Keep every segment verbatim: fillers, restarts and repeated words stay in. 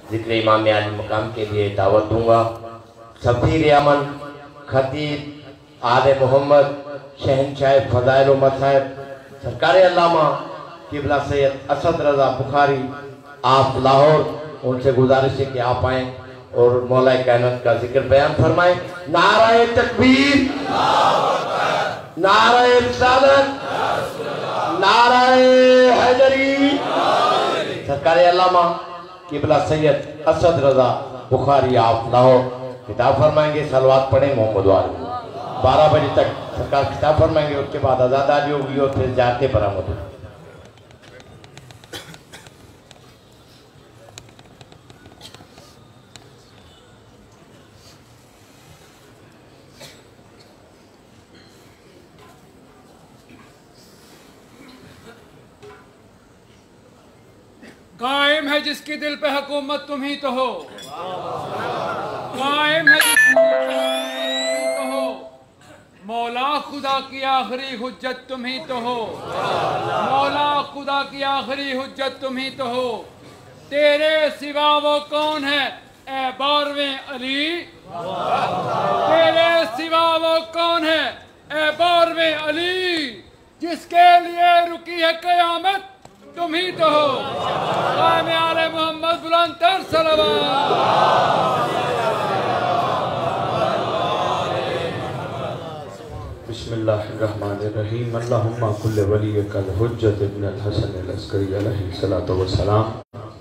जिक्र इमाम आली मकाम के लिए दावत दूंगा। सफ़ीर अमन खतीब आले मोहम्मद शहनशाह फ़ज़ाइल व मसाइब सरकार अल्लामा क़िबला सैयद असद रज़ा बुखारी आप लाहौर, उनसे गुजारिश है कि आप आएँ और मौला कायनात का जिक्र बयान फरमाएं। नाराए तकबीर, नाराए रिसालत, नाराए हैदरी। सरकार अल्लामा क़िबला सैयद असद रज़ा बुखारी आप लाहौर खिताब फरमाएंगे। सलवात पढ़ें मोहम्मद वाले। बारह बजे तक सरकार खिताब फरमाएंगे। उसके बाद आज़ादारी होगी और फिर जाते बरामद होगी। कायम है जिसके दिल पे हुकूमत तुम ही तो हो, कायम है जिसके दिल पे हुकूमत तुम ही तो हो। मौला खुदा की आखिरी हुज्जत तुम ही तो हो, मौला खुदा की आखिरी हुज्जत तुम ही तो हो। तेरे सिवा वो कौन है ए बारवें अली, तेरे सिवा वो कौन है ए बारवें अली। जिसके लिए रुकी है कयामत तुम ही तो हो। कायम आले मोहम्मद बुलंद तर सलवात। बिस्मिल्लाहिर्रहमानिर्रहीम। अल्लाहुम्मा कुल्ले वलियकल हुज्जत इब्न अल-हसन अल-अस्करी अलैहि सलातो व सलाम।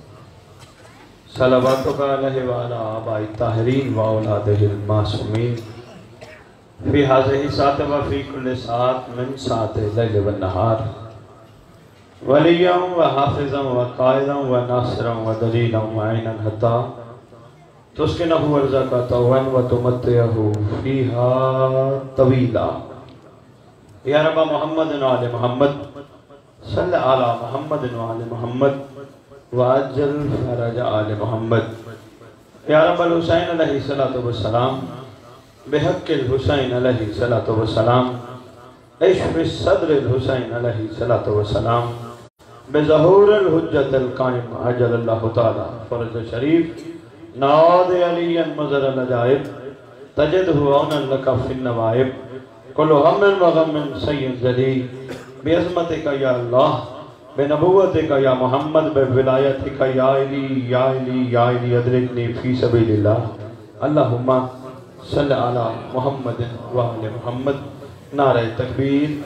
सलावतुका अलैहि व अला आबाई ताहिरीन व औलादिहिल मासूमीन फी हाज़िही सात व फी कुल्li सात मिन साति लैल व नहार। वलियम व हाफिज़म व कायदम व नासिरम व दलीलम व ऐनन हत्ता तुस्किनहु वर्ज़क़तवन व तुमत्तिअहु फ़ीहा तवीला। या रब्बा मोहम्मद व आले मोहम्मद सल्लि अला मोहम्मद व आले मोहम्मद व अज्जल फ़रज आले मोहम्मद। या रब्बल हुसैन अलैहि सलातो व सलाम बिहक़्क़िल हुसैन अलैहि सलातो व सलाम इश्फ़ि सद्रिल हुसैन अलैहि सलातो व सलाम बेज़हूरिल हुज्जतिल क़ाइम अजलल्लाहु तआला फ़र्ज शरीफ नाद अलियन मज़रल अजाइब तजिदहु औनन लका फ़िन नवाइब कुल्लु हम्मिन व गम्मिन सय्यिन ज़लील बिअज़मतिका या अल्लाह बिनबुव्वतिका या मोहम्मद बिविलायतिका या अली या अली या अली अदरिकनी फ़ी सबीलिल्लाह। अल्लाहुम्मा सल्लि अला मुहम्मदिन व आले मुहम्मद। नारे तकबीर।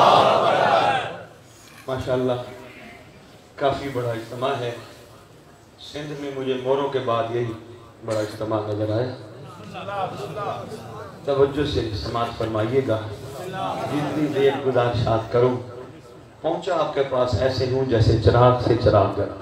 माशाअल्लाह काफ़ी बड़ा इज्तिमा है। सिंध में मुझे मोरों के बाद यही बड़ा इज्तिमा नजर आया। तवज्जो से समाअत फरमाइएगा। जितनी देर गुज़ारिशात करूँ पहुँचा आपके पास ऐसे हूँ जैसे चिराग से चिराग जलता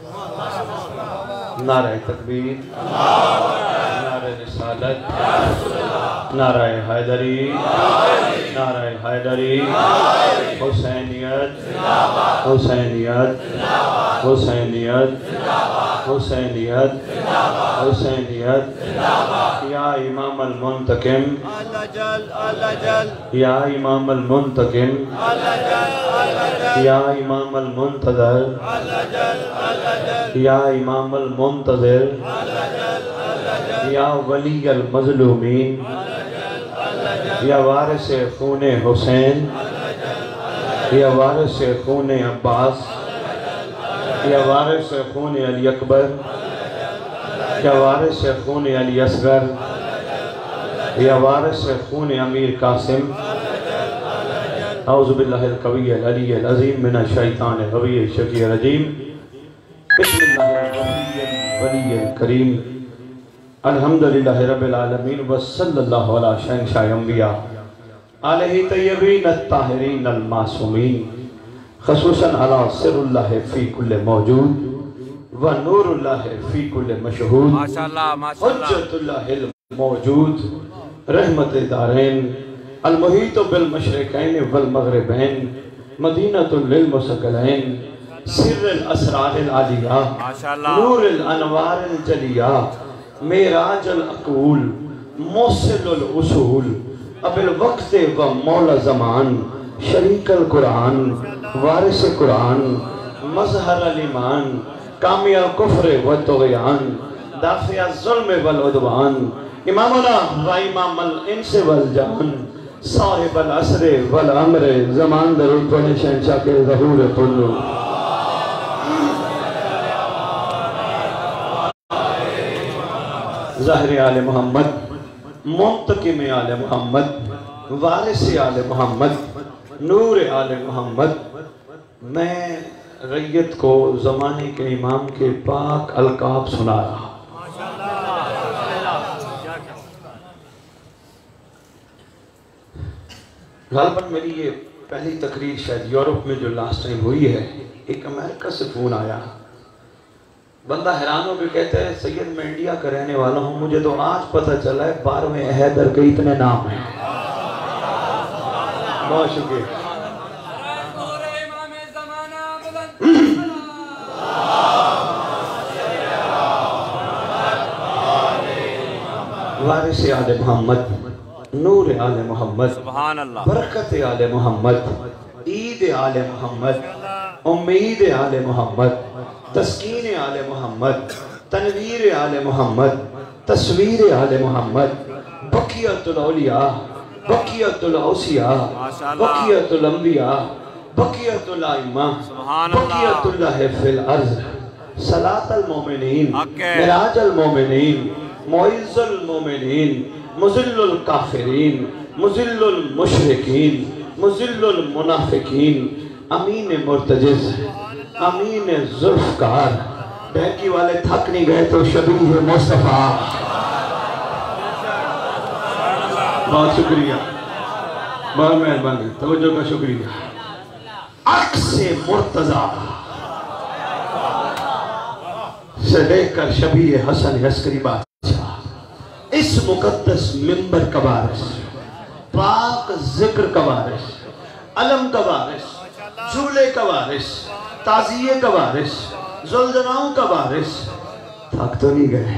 है। नारे तकबीर, नारे रिसालत, नारे हैदरी, नारे हैदरी। हुसैनियत, हुसैनियत, हुसैनियत, हुसैनियत, हुसैनियत। या इमाम अल मुंतकिम, या इमाम अल मुंतकिम, या इमाम अल मुंतज़िर, या इमाम अल मुंतज़िर, या वली अल मज़लूमीन, या वारिस खूने हुसैन, या वारिस खूने अब्बास, या वारिस खूने अली अकबर, या वारिस खूने अली असगर, या वारिस खूने अमीर कासिम। औज़ु बिल्लाहिल कविय्यिल अलिय्यिल अज़ीम मिनश शैतानिर रजीम शकीर रजीम। बिस्मिल्लाहिर वलिय्यिल करीम। अल्हम्दुलिल्लाहि रब्बिल आलमीन व सल्लल्लाहु अला शहंशाह अंबिया अलैहि तय्यबीन अत्ताहिरीन अल मासूमीन ख़ुसूसन अला सिर्रुल्लाहि फ़ी कुल्लि मौजूद व नूरुल्लाहि फ़ी कुल्लि मशहूद। माशाअल्लाह माशाअल्लाह। हुज्जतुल्लाहिल मौजूद रहमते दारैन अल मुहीत बिल मशरिकैन वल मग़रिबैन मदीनतुल लिल मुसक़लैन सिर्रुल असरारिल आलिया नूरुल अनवारिल जलिया मेराजुल अक़ूल मौसिलुल उसूल अबिल वक्त व मौला ज़मान शरीकल कुरान वारिस कुरान मज़हर अल ईमान कामी अल कुफ्र व तुग़यान दाफ़िअ ज़ुल्म वल उद्वान इमामुना व इमाम अल इंस वल जान साहिब अल असर वल अम्र ज़मान दरूद पढ़े शहंशाह के ज़हूर कुल्लू ज़ाहिर आले मोहम्मद मुंतकिम आले मोहम्मद वारिस आले मोहम्मद नूर आले मोहम्मद। मैं रैयत को ज़माने के इमाम के पाक अलकाब सुना रहा। गालबन मेरी ये पहली तकरीर शायद यूरोप में जो लास्ट टाइम हुई है। एक अमेरिका से फ़ोन आया, बंदा हैरान हो के कहते हैं सैयद मैं इंडिया का रहने वाला हूँ, मुझे तो आज पता चला है बारहवें हैदर के इतने नाम हैं। बहुत शुक्रिया। वारिस आले मोहम्मद, नूर आले मोहम्मद, सुभान अल्लाह, बरकत आले मोहम्मद, ईद आले मोहम्मद, उम्मीद आले मोहम्मद, तस्कीन आले मोहम्मद, तनवीर आले मोहम्मद, तस्वीर आले मोहम्मद, बकियतुल औलिया, बकियतुल औसिया, बकियतुल अंबिया, बकियतुल आइम्मा, बकियतुल फिल अर्ज़, सलातुल मोमिनीन, मिराजुल मोमिनीन, मुइज़्ज़ुल मोमिनीन, मुज़िल्लुल काफ़िरीन, मुज़िल्लुल मुशरिकीन, मुज़िल्लुल मुनाफ़िकीन, अमीन मुर्तजिज़, अमीन ज़ुल्फ़कार। बैकी वाले थक नहीं गए तो शबीह मुस्तफ़ा। बहुत शुक्रिया, बहुत मेहरबानी, तवज्जो का शुक्रिया। अक्से मुर्तज़ा से लेकर शबीह हसन अस्करी बादशाह, इस मुकद्दस मिंबर का वारिस, पाक जिक्र का वारिस, अलम का वारिस, झूले का वारिस, ताज़िये का वारिस, ज़ुल्ज़नाओं का वारिस। थक तो नहीं गए।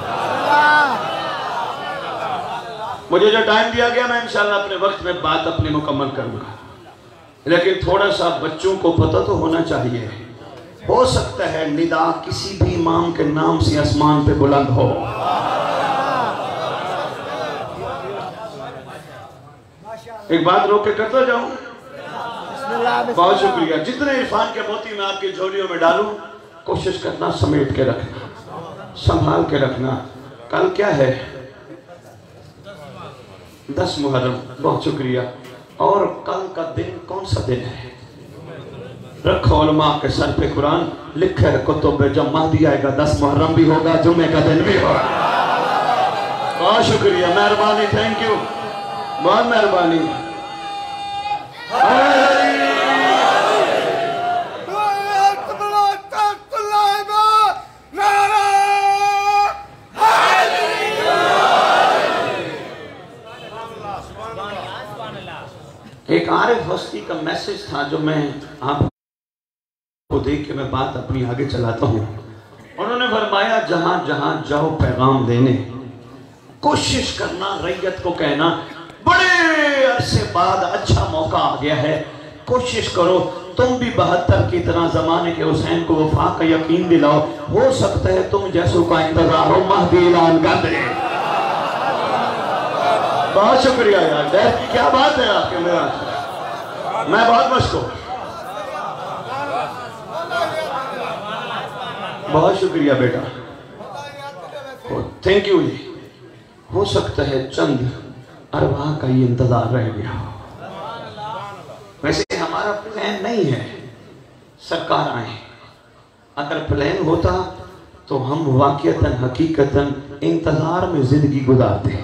मुझे जो टाइम दिया गया मैं इंशाल्लाह अपने वक्त में बात अपनी मुकम्मल करूंगा, लेकिन थोड़ा सा बच्चों को पता तो होना चाहिए। हो सकता है निदा किसी भी इमाम के नाम से आसमान पे बुलंद हो। एक बात रोक के करता जाऊं। बहुत शुक्रिया। जितने इरफान के मोती मैं आपकी झोलियों में डालूं, कोशिश करना समेट के रखना, संभाल के रखना। कल क्या है? दस मुहर्रम। बहुत शुक्रिया। और कल का दिन कौन सा दिन है? रखो उलमा के सर पे कुरान, लिखे रखो तो जब महदी आएगा दस मुहर्रम भी होगा, जुम्मे का दिन भी होगा। बहुत शुक्रिया, मेहरबानी, थैंक यू, बहुत मेहरबानी। एक आरिफ हस्ती का मैसेज था जो मैं आपको देख के मैं बात अपनी आगे चलाता हूँ। उन्होंने फरमाया जहां जहां जाओ पैगाम देने, कोशिश करना रैयत को कहना बड़े अरसे बाद अच्छा मौका आ गया है, कोशिश करो तुम भी बहत्तर की तरह जमाने के हुसैन को वफा का यकीन दिलाओ। हो सकता है तुम जैसों का इंतजार हो, महदी ऐलान कर दे। बहुत शुक्रिया यार, डर की क्या बात है आपके मेरा, मैं बहुत मशहूर। बहुत शुक्रिया बेटा, थैंक यू जी। हो सकता है चंद अरवाह का ये इंतजार रह गया। वैसे हमारा प्लान नहीं है सरकार आए, अगर प्लान होता तो हम वाकईतन हकीकतन इंतजार में जिंदगी गुजारते।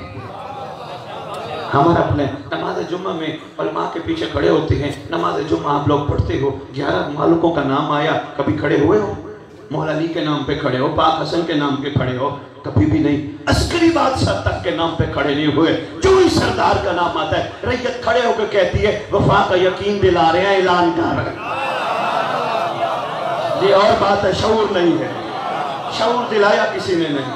हमारा प्लान नमाज जुम्मा में उलमा के पीछे खड़े होते हैं, नमाज जुम्मा आप लोग पढ़ते हो, ग्यारह मालिकों का नाम आया, कभी खड़े हुए हो? मौला अली के नाम पे खड़े हो, पाक हसन के नाम पे खड़े हो? कभी भी नहीं। अस्करी बादशाह तक के नाम पे खड़े नहीं हुए। जो ही सरदार का नाम आता है रैयत खड़े होकर कहती है वफा का यकीन दिला रहे हैं, ऐलान कर रहे हैं। ये और बात है, शऊर नहीं है, शऊर दिलाया किसी ने नहीं।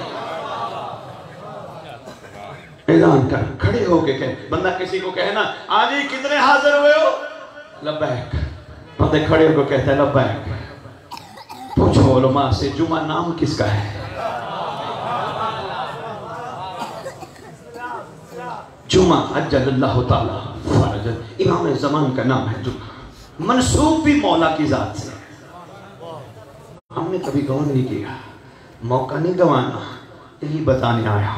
ऐलान कर, खड़े होके कह। बंदा किसी को कहे ना आज ही कितने हाजिर हुए हो, लब्बैक, बंदे खड़े होकर कहते हैं लब्बैक। पूछो उलमा से जुमा नाम किसका है? जुमा अज्जलल्लाहु ताला फरजन, इमाम ज़मान का नाम है जुमा, मनसूब भी मौला की जात से। हमने कभी गौर नहीं किया, मौका नहीं गंवाना, यही बताने आया।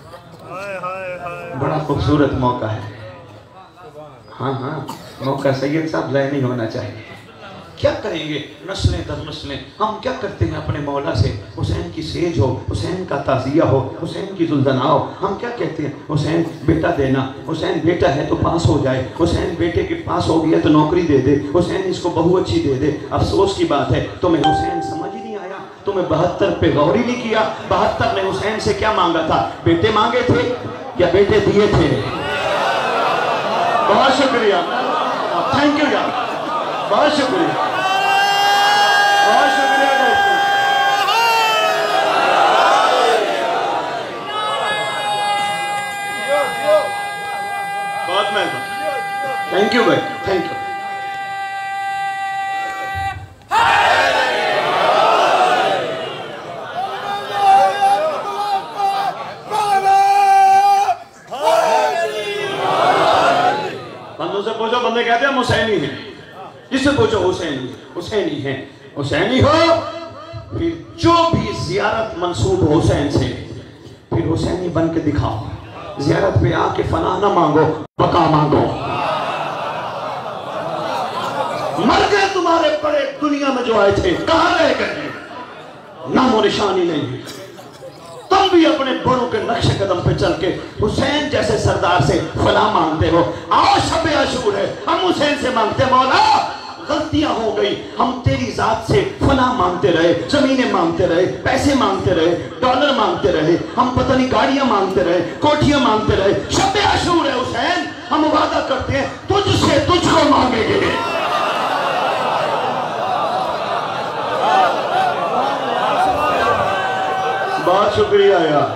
बड़ा खूबसूरत मौका है। हाँ हाँ, मौका सैयद साहब ज़ाया नहीं होना चाहिए। क्या करेंगे नस्लें दर नस्लें, हम क्या करते हैं अपने मौला से? हुसैन की सेज हो, हुसैन का ताज़िया हो, हुसैन की जुल्दना हो, हम क्या कहते हैं? हुसैन बेटा देना, हुसैन बेटा है तो पास हो जाए, हुसैन बेटे के पास हो गया तो नौकरी दे दे, हुसैन इसको बहू अच्छी दे दे। अफसोस की बात है तुम्हें हुसैन समझ ही नहीं आया, तुम्हें बहत्तर पे गौर ही नहीं किया। बहत्तर ने हुसैन से क्या मांगा था? बेटे मांगे थे या बेटे दिए थे? बहुत शुक्रिया, थैंक यू यार, बहुत शुक्रिया, बहुत शुक्रिया दोस्तों। बहुत मेहरबानी, थैंक यू भाई, थैंक यू। बंदों से पूछो, बंदे कहते हैं हम हुसैनी हैं। जिससे पूछो हुसैनी, हुसैनी है, हुसैनी हो। फिर जो भी जियारत मंसूब हो हुसैन से, फिर हुसैनी बन के दिखाओ। जियारत पे आके फना ना मांगो, बका मांगो। मर गए तुम्हारे बड़े दुनिया में जो आए थे, कहां रह गए? नामो निशानी नहीं है। तुम भी अपने बड़ों के नक्शे कदम पे चल के हुसैन जैसे सरदार से फला मांगते हो। आओ शब आशूर है, हम हुसैन से मांगते, मौला गलतियां हो गई, हम तेरी जात से फला मांगते रहे, जमीनें मांगते रहे, पैसे मांगते रहे, डॉलर मांगते रहे, हम पता नहीं गाड़ियां मांगते रहे, कोठियां मांगते रहे। शब आशूर है हुसैन, हम वादा करते हैं तुझसे तुझको मांगेंगे। बहुत शुक्रिया यार।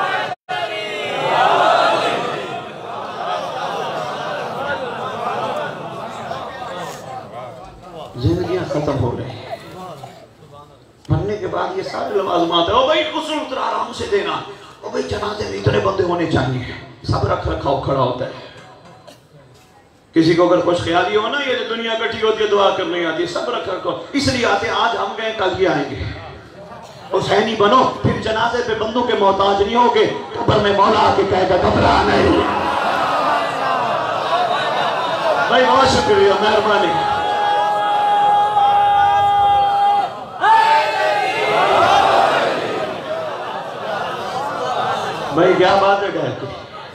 जिंदगियां खत्म हो रही हैं, मरने के बाद ये सारे लवाज़िमात है। ओ भाई गुस्ल उतर आराम से देना, ओ भाई जनाजे में इतने बंदे होने चाहिए, सब रख रखाव खड़ा होता है। किसी को अगर खुश ख्याली हो ना, ये दुनिया इकट्ठी होती है दुआ करने आती है, सब रख रखाव इसलिए आते, आज हम गए कल ये आएंगे। हुसैनी बनो, फिर जनाजे पे बंदों के मोहताज नहीं होगे। कब्र में मौला आके कहेगा घबरा नहीं। भाई बहुत शुक्रिया, मेहरबानी। भाई क्या बात है, कहते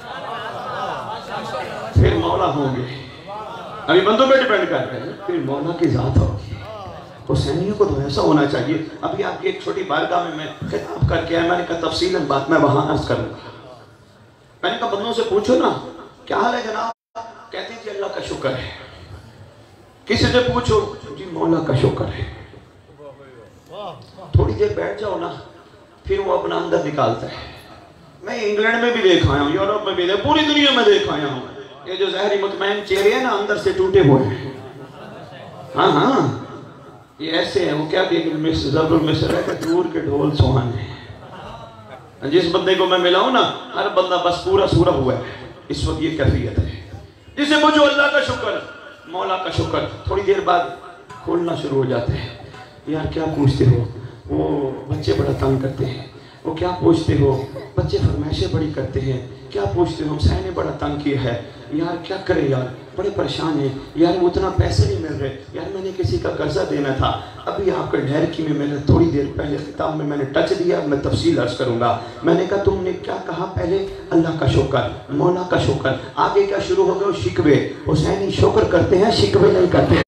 फिर मौला होंगे। अभी बंदों पे डिपेंड करते हैं, फिर मौला की जात होगी। हुसैनियों को तो ऐसा होना चाहिए। अभी आपकी एक छोटी बारगाह में मैं खिताब करके आया, मैंने कहा तफसीलन बात मैं वहां अर्ज करूंगा। मैंने कहा बंदों से पूछो ना क्या हाल है जनाब, कहते हैं जी अल्लाह का शुक्र है। किसी से पूछो जी मौला का शुक्र है। थोड़ी देर बैठ जाओ ना, फिर वो अपना अंदर निकालता है। मैं इंग्लैंड में भी देख आया हूँ, यूरोप में भी, पूरी दुनिया में देख आया हूँ। ये जो जहरी मुतमैन चेहरे हैं ना, अंदर से टूटे हुए हैं। हाँ हाँ, ये ऐसे है, वो क्या मिस्र है, दूर के ढोल सुहाने। जिस बंदे को मैं मिला हूं ना, हर बंदा बस पूरा सूरा हुआ है। इस वक्त ये कैफियत है। जिसे मुझे अल्लाह का शुक्र, मौला का शुक्र, थोड़ी देर बाद खोलना शुरू हो जाते हैं। यार क्या पूछते हो? वो बच्चे बड़ा तंग करते हैं। वो क्या पूछते हो? बच्चे फरमाइशें बड़ी करते हैं। क्या पूछते हो? हम सैन ने बड़ा तंग किया है। यार क्या करें यार, बड़े परेशान हैं यार, उतना पैसे नहीं मिल रहे यार, मैंने किसी का कर्जा देना था। अभी आपके डायरेक्टरी में मैंने थोड़ी देर पहले किताब में मैंने टच दिया, मैं तफसील अर्ज करूंगा। मैंने कहा तुमने क्या कहा पहले? अल्लाह का शुक्र, मौला का शुक्र। आगे क्या शुरू हो गए? शिकवे। हुसैनी शुक्र करते हैं, शिकवे नहीं करते।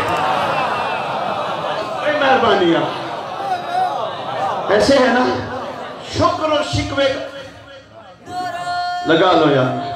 मेहरबानी, ऐसे है ना, शुक्र और शिकवे लगा लो यार।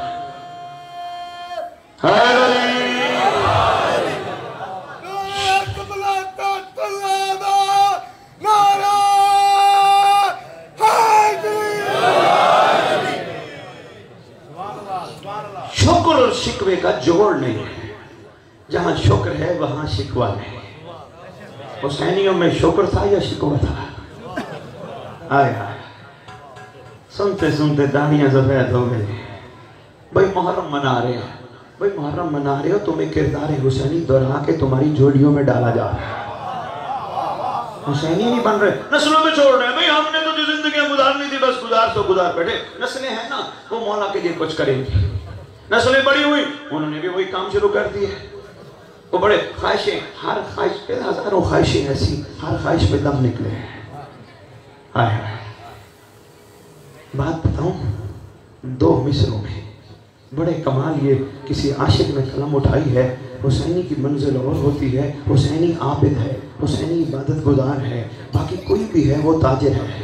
शुक्र और शिकवे का जोड़ नहीं है। जहां शुक्र है वहां शिकवा नहीं। हुसैनियों में शुक्र था या शिकवा था? आए आए सुनते सुनते दानियां सफेद हो गई। भाई मुहर्रम मना रहे हैं, भाई मुहर्रम मना रहे हो, तुम्हें किरदार हुसैनी दोहरा के तुम्हारी झोलियों में डाला जा रहा है। हुसैनी नहीं बन रहे, नस्लों में छोड़ रहे हैं। भाई हमने तो जो जिंदगी गुजारनी थी बस गुजार सो गुजार बैठे। नस्लें हैं ना, वो मौला के लिए कुछ करेंगी। नस्लें बड़ी हुई, उन्होंने भी वही काम शुरू कर दिए। वो बड़े ख्वाहिशें, हर ख्वाहिश पे हजारों ख्वाहिशें ऐसी, हर ख्वाहिश पे दम निकले। हाय हाय बात बताऊं, दो मिसरों में बड़े कमाल, ये किसी आशिक ने कलम उठाई है। हुसैनी की मंजिल और होती है, हुसैनी आबिद है, हुसैनी इबादत गुजार है, बाकी कोई भी है वो ताजिर है।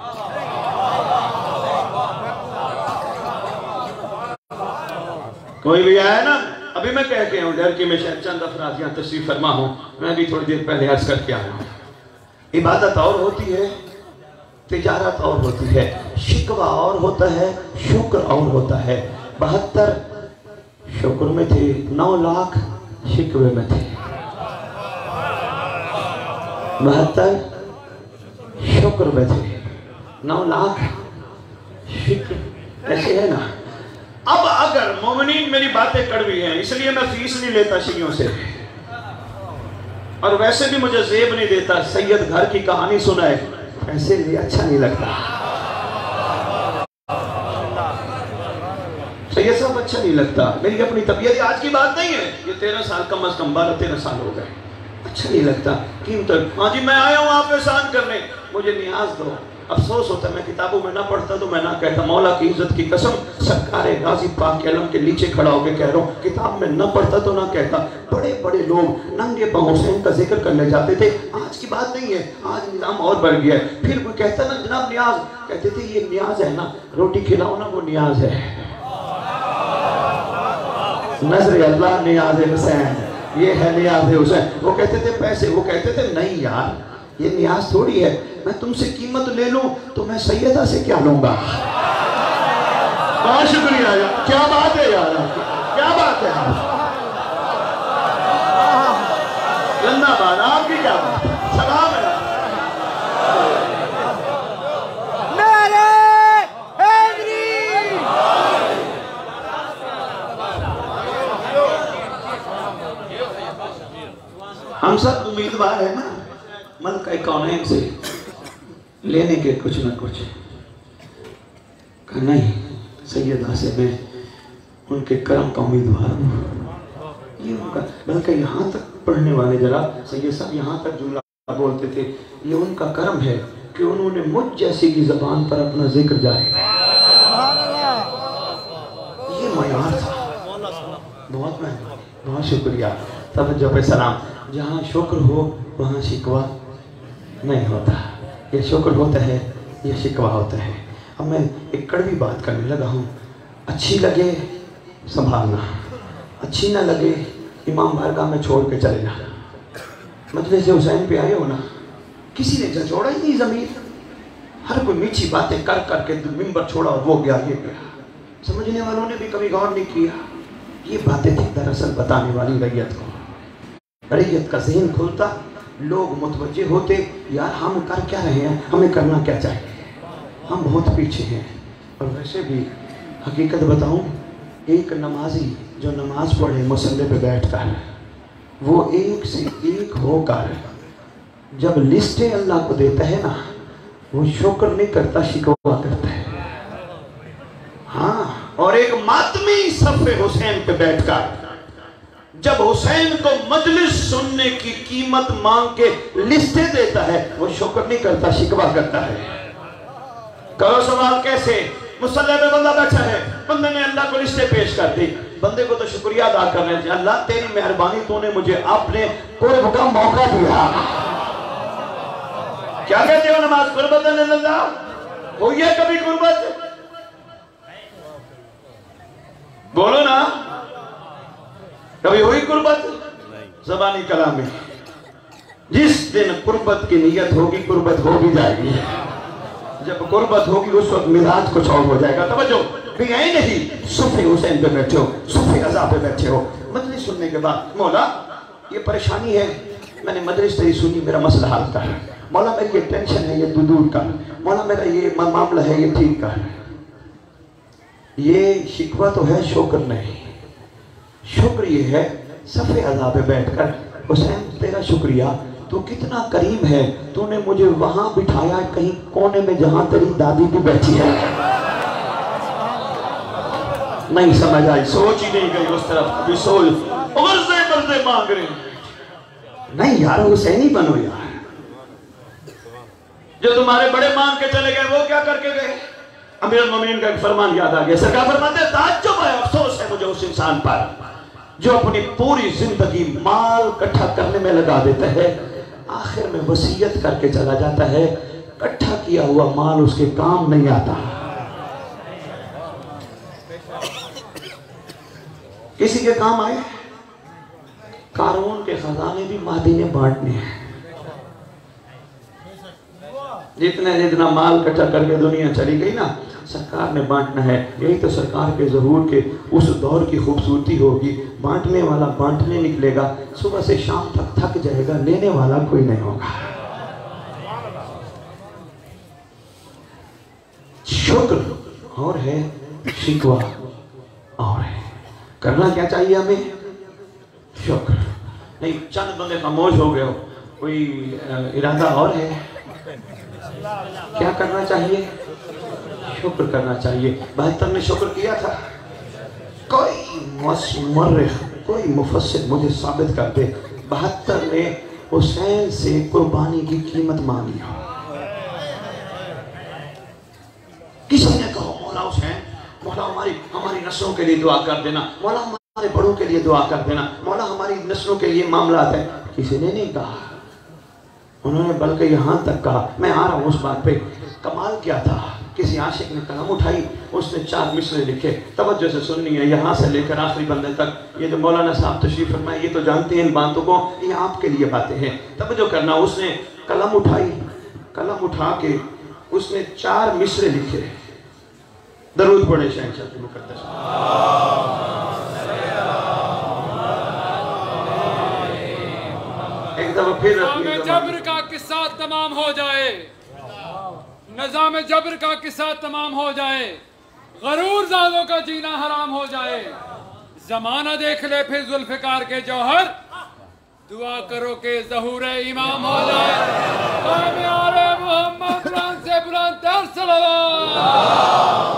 कोई भी आया ना, अभी मैं कह के हूँ डर की मैं शायद चंद अफराद यहाँ तशरीफ फरमा हूँ, मैं भी थोड़ी देर पहले अर्ज करके आया हूँ। इबादत और होती है, तिजारत और होती है, शिकवा और होता है, शुक्र और होता है। बहत्तर शुक्र में थे, नौ लाख शिकवे में थे। बहत्तर शुक्र में थे, नौ लाख शिक्र, ऐसे है ना। अब अगर मोमिनीन, मेरी बातें कड़वी हैं इसलिए मैं फीस नहीं लेता शियों से, और वैसे भी मुझे जेब नहीं देता। सैयद घर की कहानी सुनाए ऐसे लिए अच्छा नहीं लगता। सैयद साहब अच्छा नहीं लगता, मेरी अपनी तबीयत, आज की बात नहीं है, ये तेरह साल कम अज कम बारह तेरह साल हो गए, अच्छा नहीं लगता। कीमत, हाँ जी मैं आया हूँ आप एहसान करने, मुझे नियाज दो। अफसोस होता है मैं किताबों में ना पढ़ता तो मैं ना कहता। मौला की इज्जत की कसम, सरकार गाजी पाक के अलम के नीचे खड़ा होकर कह रहा हूँ, किताब में ना पढ़ता तो ना कहता। बड़े बड़े लोग नंगे पांव हुसैन का जिक्र करने जाते थे। आज की बात नहीं है, आज निजाम और बढ़ गया है। फिर कोई कहता ना जनाब नियाज, कहते थे ये नियाज है ना, रोटी खिलाओ ना, वो नियाज है। नजर अल्लाह नियाज हुसैन, ये है नियाज हुसैन। वो कहते थे पैसे, वो कहते थे नहीं यार ये नियाज थोड़ी है, मैं तुमसे कीमत ले लूं तो मैं सैयदा से क्या लूंगा। बहुत शुक्रिया यार, क्या बात है यार, क्या बात है जिंदाबाद, आपकी क्या बात है, सलाम है। हम सब उम्मीदवार है ना मलका कौनैन से लेने के कुछ ना कुछ। नहीं, सैयदा से मैं उनके करम का उम्मीदवार हूँ। ये उनका, बल्कि यहाँ तक पढ़ने वाले जरा सैयद साहब यहाँ तक जुमला बोलते थे, ये उनका करम है कि उन्होंने मुझ जैसी की जबान पर अपना जिक्र जारी, ये मयार था। बहुत मेहरबानी, बहुत शुक्रिया, तवज्जो पे सलाम। जहाँ शुक्र हो वहाँ शिकवा नहीं होता, ये शुक्र होता है, ये शिकवा होता है। अब मैं एक कड़वी बात करने लगा हूँ, अच्छी लगे संभालना, अच्छी ना लगे इमाम बारगाह में छोड़ के चले जाना। मजलिस हुसैन पे आए हो ना, किसी ने झचोड़ा ही नहीं ज़मीर, हर कोई मीठी बातें कर कर के मिंबर छोड़ा और वो गया ये गया। समझने वालों ने भी कभी गौर नहीं किया, ये बातें थी दरअसल बताने वाली रैयत को। रैयत का ज़हन खुलता, लोग मुतवज्जे होते, यार हम कर क्या रहे हैं, हमें करना क्या चाहिए, हम बहुत पीछे हैं। और वैसे भी हकीकत बताऊं, एक नमाजी जो नमाज पढ़े मुसल्ले पे बैठ कर, वो एक से एक होकर जब लिस्टें अल्लाह को देता है ना, वो शुक्र नहीं करता, शिकवा करता है। हाँ, और एक मातमी सफ़े हुसैन पे बैठकर जब हुसैन को मजलिस सुनने की कीमत मांग के लिस्टें देता है, वो शुक्र नहीं करता, शिकवा करता है। करो सवाल कैसे? मुसल्ले पे बंदा बैठा है, बंदे ने अल्लाह को लिस्टें पेश कर दी, बंदे को तो शुक्रिया अदा करना चाहिए, अल्लाह तेरी मेहरबानी, तूने मुझे अपने कुर्ब का मौका दिया। क्या कहते हो नमाज कुर्बत अल्लाह हुई है कभी कुर्बत? बोलो ना, कभी हुई कुर्बत? ज़बानी कलाम में जिस दिन कुर्बत की नियत होगी कुर्बत हो भी जाएगी, जब कुर्बत होगी उस वक्त मिजाज कुछ और हो जाएगा। तवज्जो भी आई नहीं, सुफे हुसैन पे बैठे हो, सुफे अज़ा पे बैठे हो, मजलिस सुनने के बाद, मौला ये परेशानी है, मैंने मदरस तेरी सुनी, मेरा मसला हल कर। मौला मेरी ये टेंशन है, ये तू दूर कर। मौला मेरा ये मामला है, ये ठीक कर। ये शिकवा तो है, शुक्र नहीं। शुक्र ये है सफ़े अज़ा पे बैठकर, हुसैन तेरा शुक्रिया, तू कितना करीम है, तूने मुझे वहां बिठाया कहीं कोने में जहां तेरी दादी भी बैठी है। नहीं समझ आई, सोच ही नहीं गई उस तरफ। अभी सोच उगरते उगरते मांग रहे नहीं यार, हुसैनी बनो यार। जो तुम्हारे बड़े मांग के चले गए वो क्या करके गए? अमीरुल मोमिनीन का एक फरमान याद आ गया। सरकार फरमाते ताज्जुब है, अफसोस है मुझे उस इंसान पर जो अपनी पूरी जिंदगी माल इकट्ठा करने में लगा देता है, आखिर में वसीयत करके चला जाता है, इकट्ठा किया हुआ माल उसके काम नहीं आता। किसी के काम आए? कारून के खजाने भी महदी ने बांटने हैं। जितने जितना माल इकट्ठा करके दुनिया चली गई ना, सरकार ने बांटना है। यही तो सरकार के ज़हूर के उस दौर की खूबसूरती होगी। बांटने वाला बांटने निकलेगा, सुबह से शाम तक थक जाएगा, लेने वाला कोई नहीं होगा। शुक्र और है, शिकवा और है। करना क्या चाहिए हमें? शुक्र नहीं। चंद बंदे खामोश हो गए हो, कोई इरादा और है? क्या करना चाहिए? शुक्र करना चाहिए। बहत्तर ने शुक्र किया था। कोई मुअर्रिख, कोई मुफस्सिर मुझे साबित कर दे बहत्तर ने हुसैन से कुर्बानी की कीमत मांगी हो। किसी ने कहो मौला हुसैन, मौला हमारी हमारी नस्लों के लिए दुआ कर देना, मौला हमारे बड़ों के लिए दुआ कर देना, मौला हमारी नस्लों के लिए मामला है। किसी ने नहीं कहा। उन्होंने बल्कि यहाँ तक कहा, मैं आ रहा हूँ उस बात पे, कमाल क्या था। किसी आशिक ने कलम उठाई, उसने चार मिसरे लिखे। तवज्जो से सुननी है, यहाँ से लेकर आखिरी बंदे तक। ये जो मौलाना साहब तशरीफ फरमाए, ये तो जानते हैं इन बातों को, ये आपके लिए बातें हैं। तवज्जो करना। उसने कलम उठाई, कलम उठा के उसने चार मिसरे लिखे। दरूद पढ़े शहंशाह मुकद्दस। एक दफा फिर जब्र का किस्सा तमाम हो जाए, नज़ाम जब्र का किस्सा तमाम हो जाए, गरूर ज़ालों का जीना हराम हो जाए, जमाना देख ले फिर जुल्फ़िकार के जौहर, दुआ करो के ज़हूर इमाम हो जाए। आले मोहम्मद बुलंद से बुलंद तर सलवात।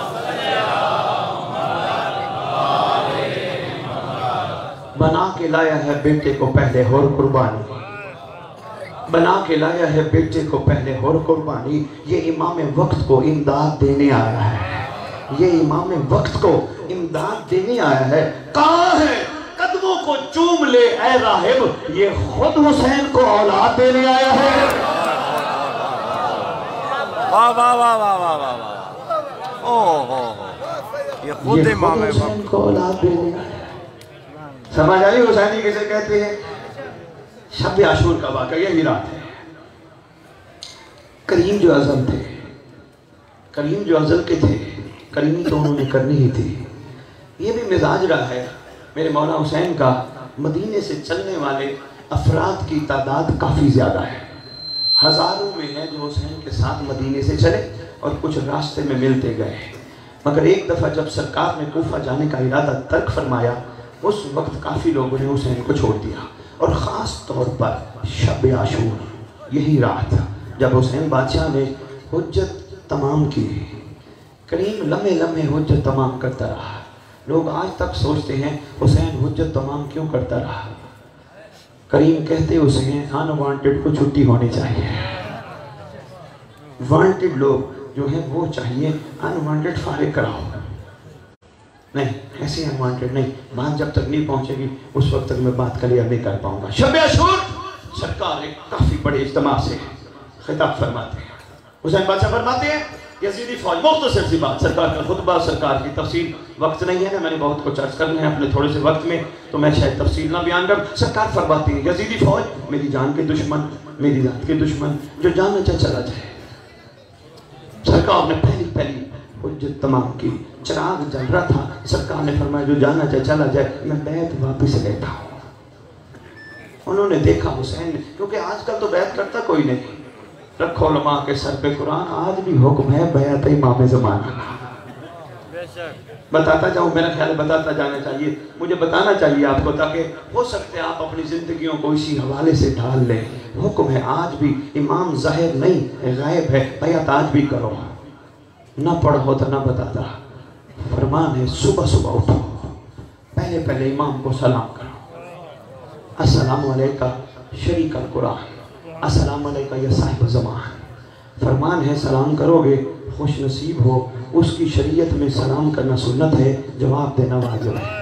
बना के लाया है बेटे को पहले होर कुर्बानी, बना के लाया है बेटे को पहले होर कुर्बानी। ये इमाम वक्त को इमदाद देने आया है, ये इमाम वक्त को इमदाद देने आया है। कहाँ है? कदमों को चूम ले ऐ राहिब, ये खुद हुसैन को औलाद देने आया है। वाह वाह वाह वाह वाह वाह वाह। ओह हो, ये खुद इमाम हुसैन को औलाद देने आया है। समझ आई हुसैनी किसे कहते हैं? शब आशूर का वाक़या यही रात है। करीम जो अज़ल थे, करीम जो अज़ल के थे, करीमी तो उन्होंने करनी ही थी। ये भी मिजाज रहा है मेरे मौला हुसैन का। मदीने से चलने वाले अफराद की तादाद काफ़ी ज़्यादा है, हज़ारों में है जो हुसैन के साथ मदीने से चले और कुछ रास्ते में मिलते गए। मगर एक दफ़ा जब सरकार ने कूफा जाने का इरादा तर्क फरमाया, उस वक्त काफ़ी लोगों ने हुसैन को छोड़ दिया। और ख़ास तौर पर शब आशूर यही रात जब हुसैन बादशाह ने हुज्जत तमाम की। करीम लम्हे लम्हे हुज्जत तमाम करता रहा। लोग आज तक सोचते हैं हुसैन हुज्जत तमाम क्यों करता रहा। करीम कहते हुसैन अनवांटेड को छुट्टी होनी चाहिए। वांटेड लोग जो हैं वो चाहिए, अनवांटेड फारिग कराओ। नहीं, ऐसे अनवांटेड नहीं। बात जब तक नहीं पहुंचेगी उस वक्त तक मैं बात क्लियर नहीं कर पाऊंगा। शब आशूर सरकार एक काफी बड़े इज्तिमा से खिताब फरमाते हैं। हुसैन बादशाह फरमाते हैं, यजीदी फौज, मुख्तसर सी बात, सरकार का खुतबा, सरकार की तफसील वक्त नहीं है ना, मैंने बहुत कुछ अर्ज करना है अपने थोड़े से वक्त में, तो मैं शायद तफसील ना बयान कर। सरकार फरमाती है, यजीदी फौज मेरी जान के दुश्मन, मेरी जात के दुश्मन, जो जान चाहे चला जाए। सरकार ने पहली पहली हुज्जत तमाम की, चिराग जल रहा था। सरकार ने फरमाया जो जाना चाहे चला जाए, मैं बैत वापिस लेता हूँ। उन्होंने देखा हुसैन ने, क्योंकि आजकल तो बैत करता कोई नहीं, रखो उलमा के सर पे कुरान, आज भी हुक्म है बैत इमाम ज़माना। बताता जाऊं, मेरा ख्याल है बताता जाना चाहिए, मुझे बताना चाहिए आपको, ताकि हो सकते हैं आप अपनी जिंदगियों को इसी हवाले से ढाल लें। हुक्म है आज भी, इमाम ज़ाहिर नहीं गायब है, बैत आज भी करो, ना पढ़ो तो ना बताता। फरमान है सुबह सुबह उठो, पहले पहले इमाम को सलाम करो, अस्सलामु अलैका शरीक अल कुरान, अस्सलामु अलैका या साहिब ज़मान। फरमान है सलाम करोगे खुश नसीब हो, उसकी शरीयत में सलाम करना सुन्नत है, जवाब देना वाजिब है।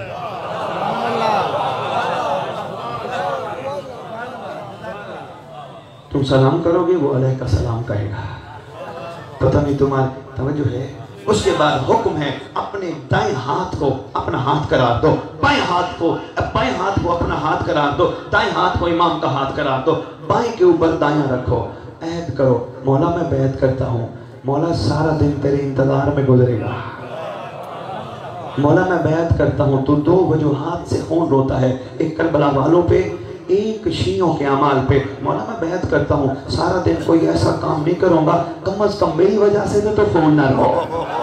तुम सलाम करोगे वो अलैका सलाम कहेगा, पता नहीं तुम्हारी तवज्जो है। उसके बाद हुक्म है अपने दाएं हाथ को अपना हाथ करार दो, बाएं हाथ को बाएं हाथ को अपना हाथ करार दो, दाएं हाथ को इमाम का हाथ करार दो, बाएं के ऊपर दायां रखो, ऐद करो मौला मैं बैत करता हूँ, मौला सारा दिन तेरे इंतजार में गुजरेगा, मौला मैं बैत करता हूँ। तो दो वजूहात से खून रोता है, एक करबला वालों पे, एक शियों के अमाल पे। मौला मैं बैत करता हूँ, सारा दिन कोई ऐसा काम नहीं करूँगा, कम अज कम मेरी वजह से तो, तो खून ना रो।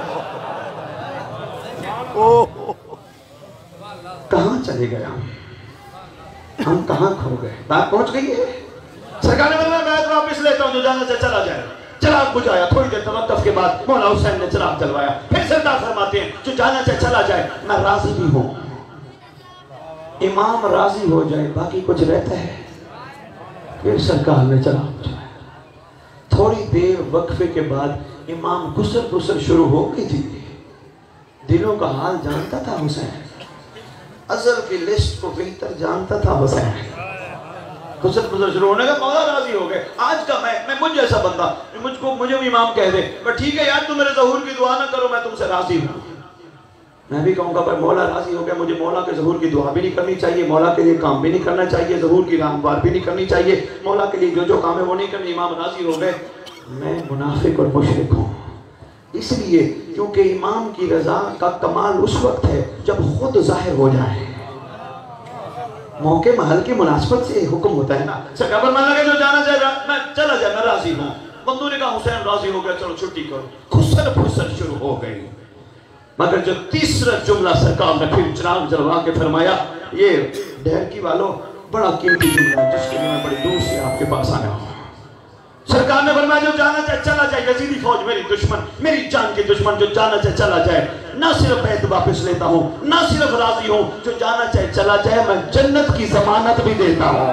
कहाँ चले गए हम हम कहाँ खो गए? बात पहुँच गई है। सरकार ने बोला मैं वापस लेता हूँ, जो जाना से चला जाए। चिराग बुझाया, थोड़ी देर तवक्कुफ के बाद मौला हुसैन ने चिराग जलवाया, फिर सरदार फरमाते हैं जो जाना चाहे चला जाए, मैं राजी भी हूँ। इमाम राजी हो जाए बाकी कुछ रहता है। फिर सरकार ने चिराग बुझाया, थोड़ी देर वक्फे के बाद इमाम गुस्सर गुस्सर शुरू हो गई थी। दिलों का हाल जानता था हुसैन, अज़ल की लिस्ट को बेहतर जानता था हुसैन। गुस्सर गुस्सर शुरू होने का, मौला राजी हो गए। आज का मैं मैं मुझ जैसा बंदा, मुझको मुझे भी इमाम कह दे पर ठीक है यार तुम मेरे ज़हूर की दुआ ना करो, मैं तुमसे राजी हूँ। मैं भी कहूँगा पर मौला राजी हो गया, मुझे मौला के ज़हूर की दुआ भी नहीं करनी चाहिए, मौला के लिए काम भी नहीं करना चाहिए, ज़हूर की रामवार भी नहीं करनी चाहिए, मौला के लिए जो जो काम है वो नहीं करनी। इमाम राजी हो गए। मैं मुनाफिक और मुशरिक हूँ, इसलिए क्योंकि इमाम की रजा का कमाल उस वक्त है जब खुद जाहिर हो जाए। मौके महल की मुनासिबत से हुक्म होता है ना। सरकार मान लगे जो जाना चाहेगा मैं चला जाए, मैं राजी हूँ। बंदू ने कहा हुसैन राजी हो गया, चलो छुट्टी करो। खुसर फुसर शुरू हो गई। मगर जो तीसरा जुमला सरकार ने फिर चिराग जलवा के फरमाया, ये ढेर की वालों बड़ा कीमती जुमला है जिसके लिए मैं बड़ी दूर से आपके पास आया हूँ। सरकार ने फरमाया जो जाना चाहे चला जाए, यजीदी फौज मेरी दुश्मन, मेरी जान की दुश्मन, जो जाना चाहे चला जाए। ना सिर्फ बैत वापस लेता हूँ, ना सिर्फ राजी हूँ, जो जाना चाहे चला जाए, मैं जन्नत की जमानत भी देता हूँ।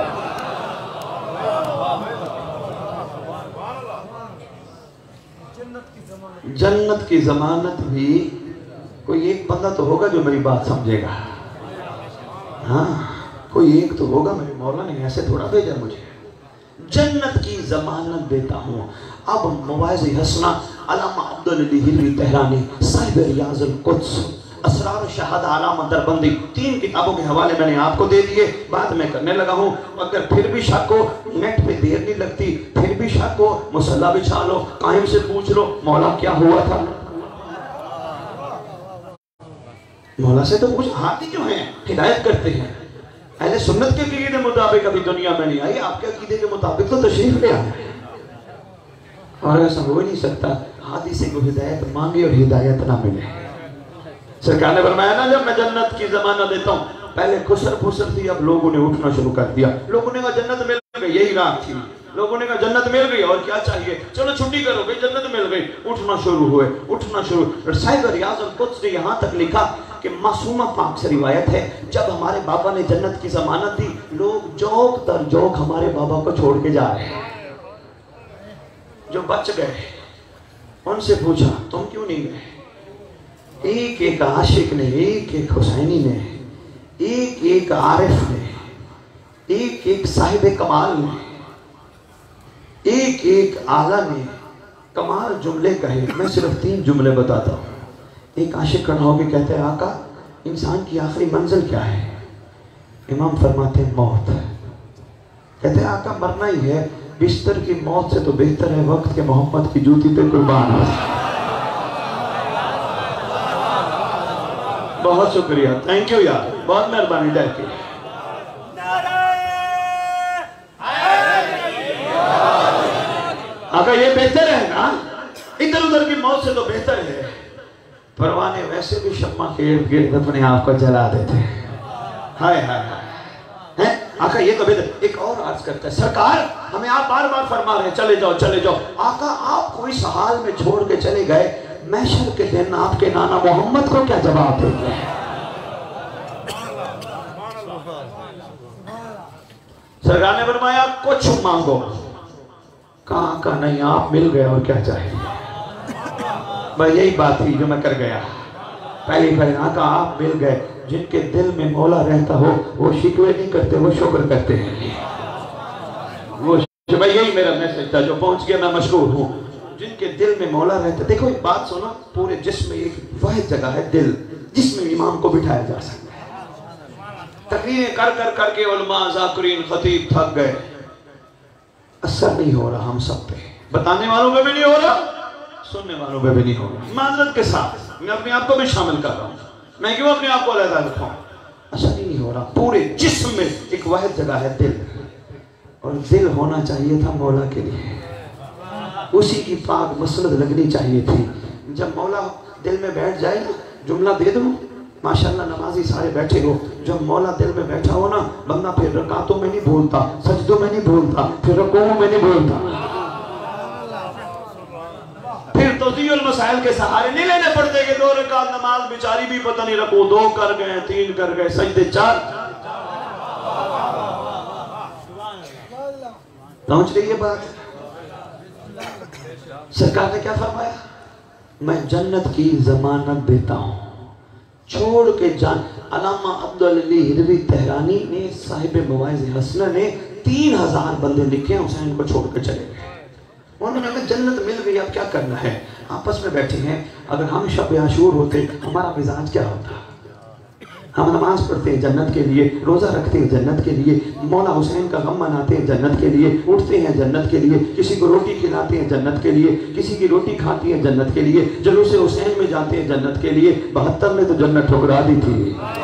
जन्नत की जमानत भी। कोई एक बंदा तो होगा जो मेरी बात समझेगा। हाँ कोई एक तो होगा, मेरे मौला ने ऐसे थोड़ा भेजा मुझे। जन्नत की जमानत देता हूँ। अब मवाज़े हसना अल्लामा अब्दुल हिलवी तेहरानी साहिब रियाज़ुल कुद्स असरार शहादा अलामा दरबंदी, तीन किताबों के हवाले मैंने आपको दे दिए, बात मैं करने लगा हूँ। अगर फिर भी शक हो, नेट पे देर नहीं लगती, फिर भी शक हो मुसल्ला बिछा लो, कायम से पूछ लो मौला क्या हुआ था। मौला से तो पूछ, हाथ ही क्यों है, हिदायत करते हैं। अहले सुन्नत के अकीदे के मुताबिक अभी दुनिया में नहीं आई, आपके अकीदे के मुताबिक तो तशरीफ ले आए। और ऐसा हो नहीं सकता हाथी से को हिदायत मांगे और हिदायत ना मिले। सरकार ने फरमाया ना जब मैं जन्नत की जमानत देता हूँ, पहले खुसर फुसर थी, अब लोगों ने उठना शुरू कर दिया। लोगों ने कहा जन्नत मिल गई, यही रात थी। लोगों ने कहा जन्नत मिल गई और क्या चाहिए, चलो छुट्टी करो भाई, जन्नत मिल गई। उठना शुरू हुए, उठना शुरू। साहिब रियाज़ुल कुद्स ने यहाँ तक लिखा कि मासूमा पाक से रिवायत है, जब हमारे बाबा ने जन्नत की जमानत दी, लोग जोक दर जोक हमारे बाबा को छोड़ के जा रहे हैं। जो बच गए उनसे पूछा तुम क्यों नहीं गए? एक एक आशिक ने, एक एक हुसैनी ने, एक एक आरिफ ने, एक एक साहिब कमाल ने, एक एक आला ने कमाल जुमले कहे। मैं सिर्फ तीन जुमले बताता हूँ। एक आशिक खड़ा होकर कहते हैं आका इंसान की आखिरी मंजिल क्या है? इमाम फरमाते हैं मौत। कहते हैं आका मरना ही है, बिस्तर की मौत से तो बेहतर है वक्त के मोहम्मद की जूती पे कुर्बान हो। बहुत शुक्रिया, थैंक यू यार, बहुत मेहरबानी। इधर उधर की मौत से तो बेहतर है परवाने वैसे भी शम्मा के इर्द गिर्द अपने आप को जला देते हैं। हाय हाय हाय हैं आका, ये तो बेहतर। एक और अर्ज करता है, सरकार हमें आप बार बार फरमा रहे हैं चले जाओ चले जाओ। आका आप कोई हाल में छोड़ के चले गए, महशर के दिन आपके नाना मोहम्मद को क्या जवाब देंगे? सरकार ने फरमाया कुछ मांगो। कहाँ का नहीं, आप मिल गए और क्या चाहिए? बस यही बात थी जो मैं कर गया। पहली पहले आका आप मिल गए। जिनके दिल में मौला रहता हो वो शिकवे नहीं करते, वो शुक्र करते हैं। वो भाई यही मेरा मैसेज था जो पहुंच गया, मैं मशहूर हूँ। जिनके दिल में मौला रहता, देखो एक बात सुनो, पूरे जिस्म में एक वाहिद जगह है दिल, जिसमें इमाम को बिठाया जा सकता है। तकरीरें कर कर करके उलमा ज़ाकिरीन खतीब थक गए, असर नहीं हो रहा हम सब पे, बताने वालों पे भी नहीं हो रहा, सुनने वालों पे भी नहीं हो रहा। माजरत के साथ मैं अपने आप को भी शामिल कर रहा हूँ, मैं क्यों अपने आप को अलग रखूं? असर ही नहीं हो रहा। पूरे जिस्म में एक वाहिद जगह है दिल, और दिल होना चाहिए था मौला के लिए, उसी की पाक मसलत लगनी चाहिए थी। जब मौला दिल में बैठ जाए ना, जुमला दे दो माशाल्लाह, नमाजी सारे बैठे हो, जब मौला दिल में बैठा हो ना, बंदा फिर रकातों में नहीं भूलता, सजदों में नहीं भूलता, फिर रकूओं में नहीं भूलता, फिर तौज़ीउल मसाइल के सहारे नहीं लेने पड़ते कि दो रकात नमाज बेचारी भी पता नहीं रकू दो कर गए, तीन कर गए, सजदे चार। पहुंच रही है बात? सरकार ने क्या फरमाया? मैं जन्नत की जमानत देता हूं, छोड़ के जान। अल्लामा अब्दुल अली हिरवी तेहरानी ने, साहिब मवाइज़ हसना ने तीन हजार बंदे लिखे, हुसैन को छोड़ के चले गए। उन्होंने कहा जन्नत मिल गई, अब क्या करना है? आपस में बैठे हैं, अगर हम शब आशूर होते हमारा मिजाज क्या होता? हम नमाज पढ़ते हैं जन्नत के लिए, रोज़ा रखते हैं जन्नत के लिए, मौला हुसैन का गम मनाते हैं जन्नत के लिए, उठते हैं जन्नत के लिए, किसी को रोटी खिलाते हैं जन्नत के लिए, किसी की रोटी खाती है जन्नत के लिए, जुलूस हुसैन में जाते हैं जन्नत के लिए। बहत्तर में तो जन्नत ठुकरा दी थी।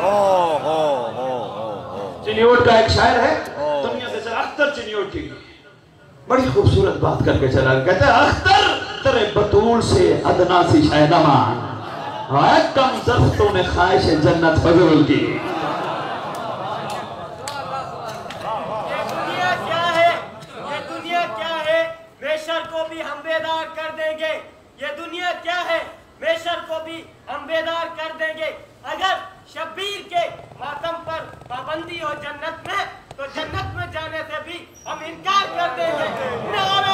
चिन्योट का एक शायर है, दुनिया से सर अख्तर चिन्योट की बड़ी खूबसूरत बात करके चला, कहता है अख्तर तेरे बतूल से अदना सी शैनमा, कम ज़फ्तों में ख्वाहिश जन्नत फजल की। ये दुनिया क्या है? ये दुनिया क्या है? बेशर को भी हम बेदार कर देंगे। ये दुनिया क्या है? बेशर को भी हम बेदार कर देंगे। अगर शब्बीर के मातम पर पाबंदी हो जन्नत में, तो जन्नत में जाने से भी हम इनकार कर देंगे। नारे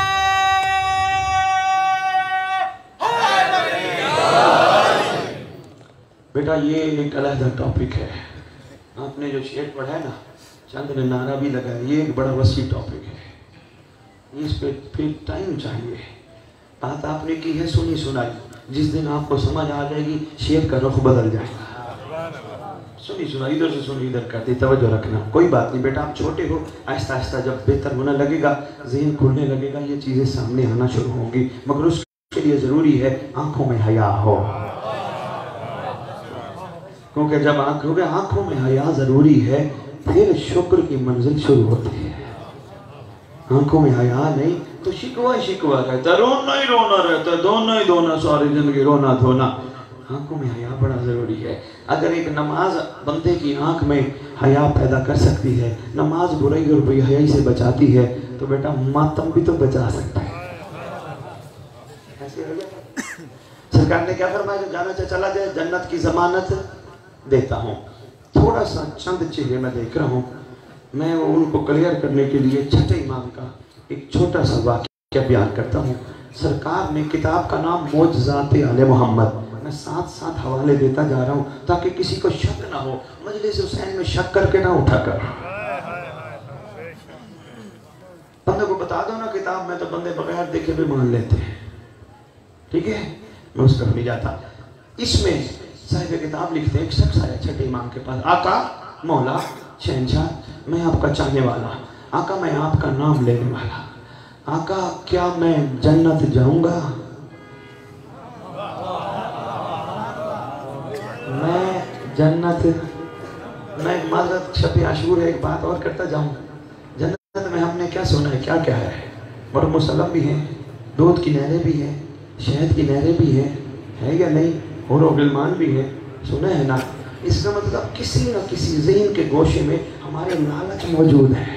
बेटा ये एक अलग टॉपिक है, आपने जो शेर पढ़ा है ना, चंद ने नारा भी लगाया, ये एक बड़ा वसी टॉपिक है, इस पे फिर टाइम चाहिए। बात आपने की है, सुनी सुनाई, जिस दिन आपको समझ आ जाएगी शेर का रुख बदल जाएगा। सुनी सुनाई इधर से सुनी इधर करती, तवज्जो रखना। कोई बात नहीं बेटा, आप छोटे हो, आहिस्ता आहिस्ता जब बेहतर होने लगेगा, ज़हन खुलने लगेगा, ये चीज़ें सामने आना शुरू होंगी। मगर उसके लिए ज़रूरी है आंखों में हया हो, क्योंकि जब आंखों के आंखों में हया ज़रूरी है, फिर शुक्र की मंजिल शुरू होती है। आंखों में हया नहीं तो शिकवा ही शिकवा रहता, रोना ही रोना रहता, दोनों ही दोनों, सारी जिंदगी रोना धोना। आंखों में हया बड़ा ज़रूरी है। अगर एक नमाज बंदे की आंख में हया पैदा कर सकती है, नमाज बुराई और बेहयाई से बचाती है, तो बेटा मातम भी तो बचा सकता है। सरकार ने क्या फरमाया? जाना चाहे चला जाए, जन्नत की जमानत देता हूँ। थोड़ा सा चंद चेहरे में देख रहा हूँ, मैं उनको क्लियर करने के लिए छठे इमाम का एक छोटा सा वाक़या बयान करता हूँ। सरकार ने किताब का नाम मोजज़ात आले मोहम्मद, मैं साथ साथ हवाले देता जा रहा हूँ ताकि किसी को शक ना हो, मजलिस हुसैन में शक करके ना उठा कर। बंदे को बता दो ना किताब में, तो बंदे बगैर देखे भी मान लेते हैं। ठीक है, मैं उस तरफ नहीं जाता। इसमें साहिब किताब लिखते हैं, एक शख्स आया छठे इमाम के पास, आका मौला शहंशाह, मैं आपका चाहने वाला, आका मैं आपका नाम लेने वाला, आका क्या मैं जन्नत जाऊंगा? मैं जन्नत, मैं माजरत शब आशूर है, एक बात और करता जाऊं, जन्नत में हमने क्या सुना है, क्या क्या है? और मुसल्लम भी है, दूध की नहरें भी हैं, शहद की नहरें भी हैं, है या नहीं, और गिलमान भी है, सुना है ना। इसका मतलब किसी न किसी ज़हन के गोशे में हमारे लालच मौजूद है।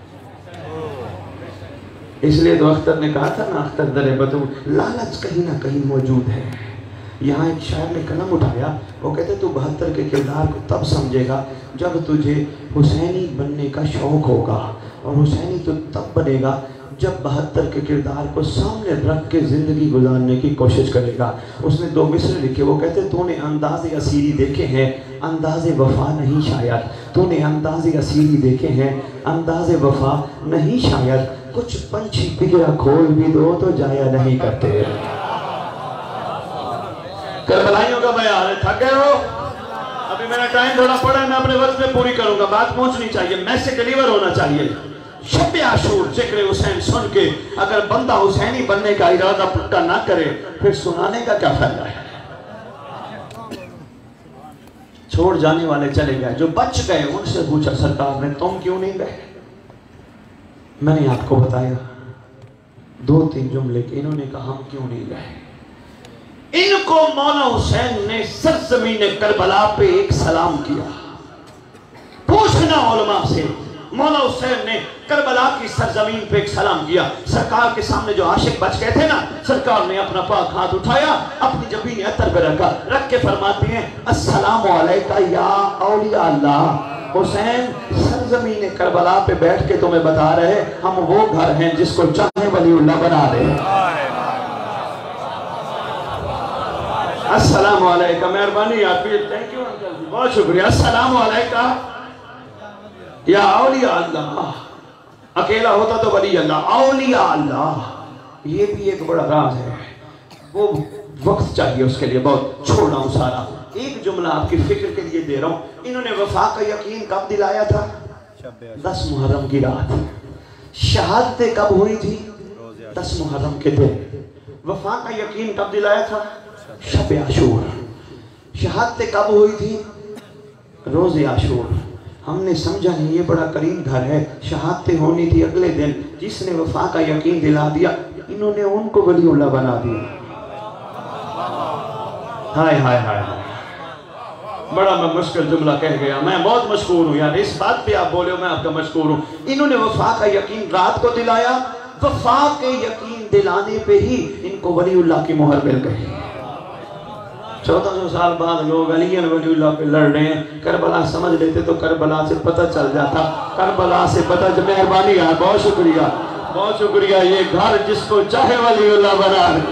इसलिए तो अख्तर ने कहा था ना, अख्तर दरे बतू, लालच कहीं ना कहीं मौजूद है। यहाँ एक शायर ने कलम उठाया, वो कहते तू बहत्तर के किरदार को तब समझेगा जब तुझे हुसैनी बनने का शौक़ होगा, और हुसैनी तो तब बनेगा जब बहत्तर के किरदार को सामने रख के ज़िंदगी गुजारने की कोशिश करेगा। उसने दो मिसरे लिखे, वो कहते तूने अंदाज़े असीरी देखे हैं, अंदाज़े वफा नहीं शायद। तूने अंदाज़े असीरी देखे हैं, अंदाज़े वफा नहीं शायद। कुछ पंछी पिंजरा खोल भी दो तो जाया नहीं करते। करबलाइयों का बयान है, थक गए हो? अभी मेरा टाइम थोड़ा पड़ा है, मैं अपने वक्त में पूरी करूंगा। बात पहुंचनी चाहिए, मैसेज डिलीवर होना चाहिए। शब आशूर जिक्र हुसैन सुन के अगर बंदा हुसैनी बनने का इरादा पक्का ना करे, फिर सुनाने का क्या फायदा है। छोड़ जाने वाले चले गए, जो बच गए उनसे पूछा सरकार ने तुम क्यों नहीं गए। मैंने आपको बताया दो तीन जुमले के, इन्होंने कहा हम क्यों नहीं गए। इनको मौला हुसैन ने सरजमीन करबला पे एक सलाम किया। पूछना उलमा से, मौला हुसैन ने करबला की सरजमीन पे एक सलाम किया। सरकार के सामने जो आशिक बच गए थे ना, सरकार ने अपना पाक हाथ उठाया, अपनी जबीन अतर पे रखा, रख के फरमाते हैं अस्सलामु अलैका या औलिया अल्लाह। हुसैन सरजमीन करबला पे बैठ के तुम्हें बता रहे हम वो घर हैं जिसको चाहे वलीउल्लाह बना दे। अस्सलामु अलैका, मेहरबानी आपकी, थैंक यू अंकल जी, बहुत शुक्रिया। अस्सलामु अलैका या औलिया अल्लाह। अकेला होता तो वली अल्लाह, औलिया अल्लाह। ये भी एक बड़ा राज है, वो वक्त चाहिए उसके लिए बहुत। छोड़ रहा हूँ सारा, एक जुमला आपकी फिक्र के लिए दे रहा हूँ। इन्होंने वफा का यकीन कब दिलाया था? दस मुहर्रम की रात। शहादतें कब हुई थी? दस मुहर्रम के दिन। वफा का यकीन कब दिलाया था? शब आशूर। शहादतें कब हुई थी? रोज़े आशूर। हमने समझा नहीं ये बड़ा करीम घर है, शहादतें होनी थी अगले दिन। जिसने वफा का यकीन दिला दिया, इन्होंने उनको वलीउल्लाह बना दिया। हाय हाय हाय हाय, बड़ा मैं मुश्किल जुमला कह गया। मैं बहुत मशकूर हूँ यार, इस बात पे आप बोले हो, मैं आपका मशकूर हूँ। इन्होंने वफा का यकीन रात को दिलाया, वफा के यकीन दिलाने पे ही इनको वलीउल्लाह की मोहर मिल गई। चौदह सौ साल बाद लोग अली वलीउल्लाह पे लड़ रहे हैं। करबला समझ लेते तो करबला से पता चल जाता, करबला से पता। मेहरबानी यार, बहुत शुक्रिया, बहुत शुक्रिया। ये घर जिसको चाहे वलीउल्लाह बना दे।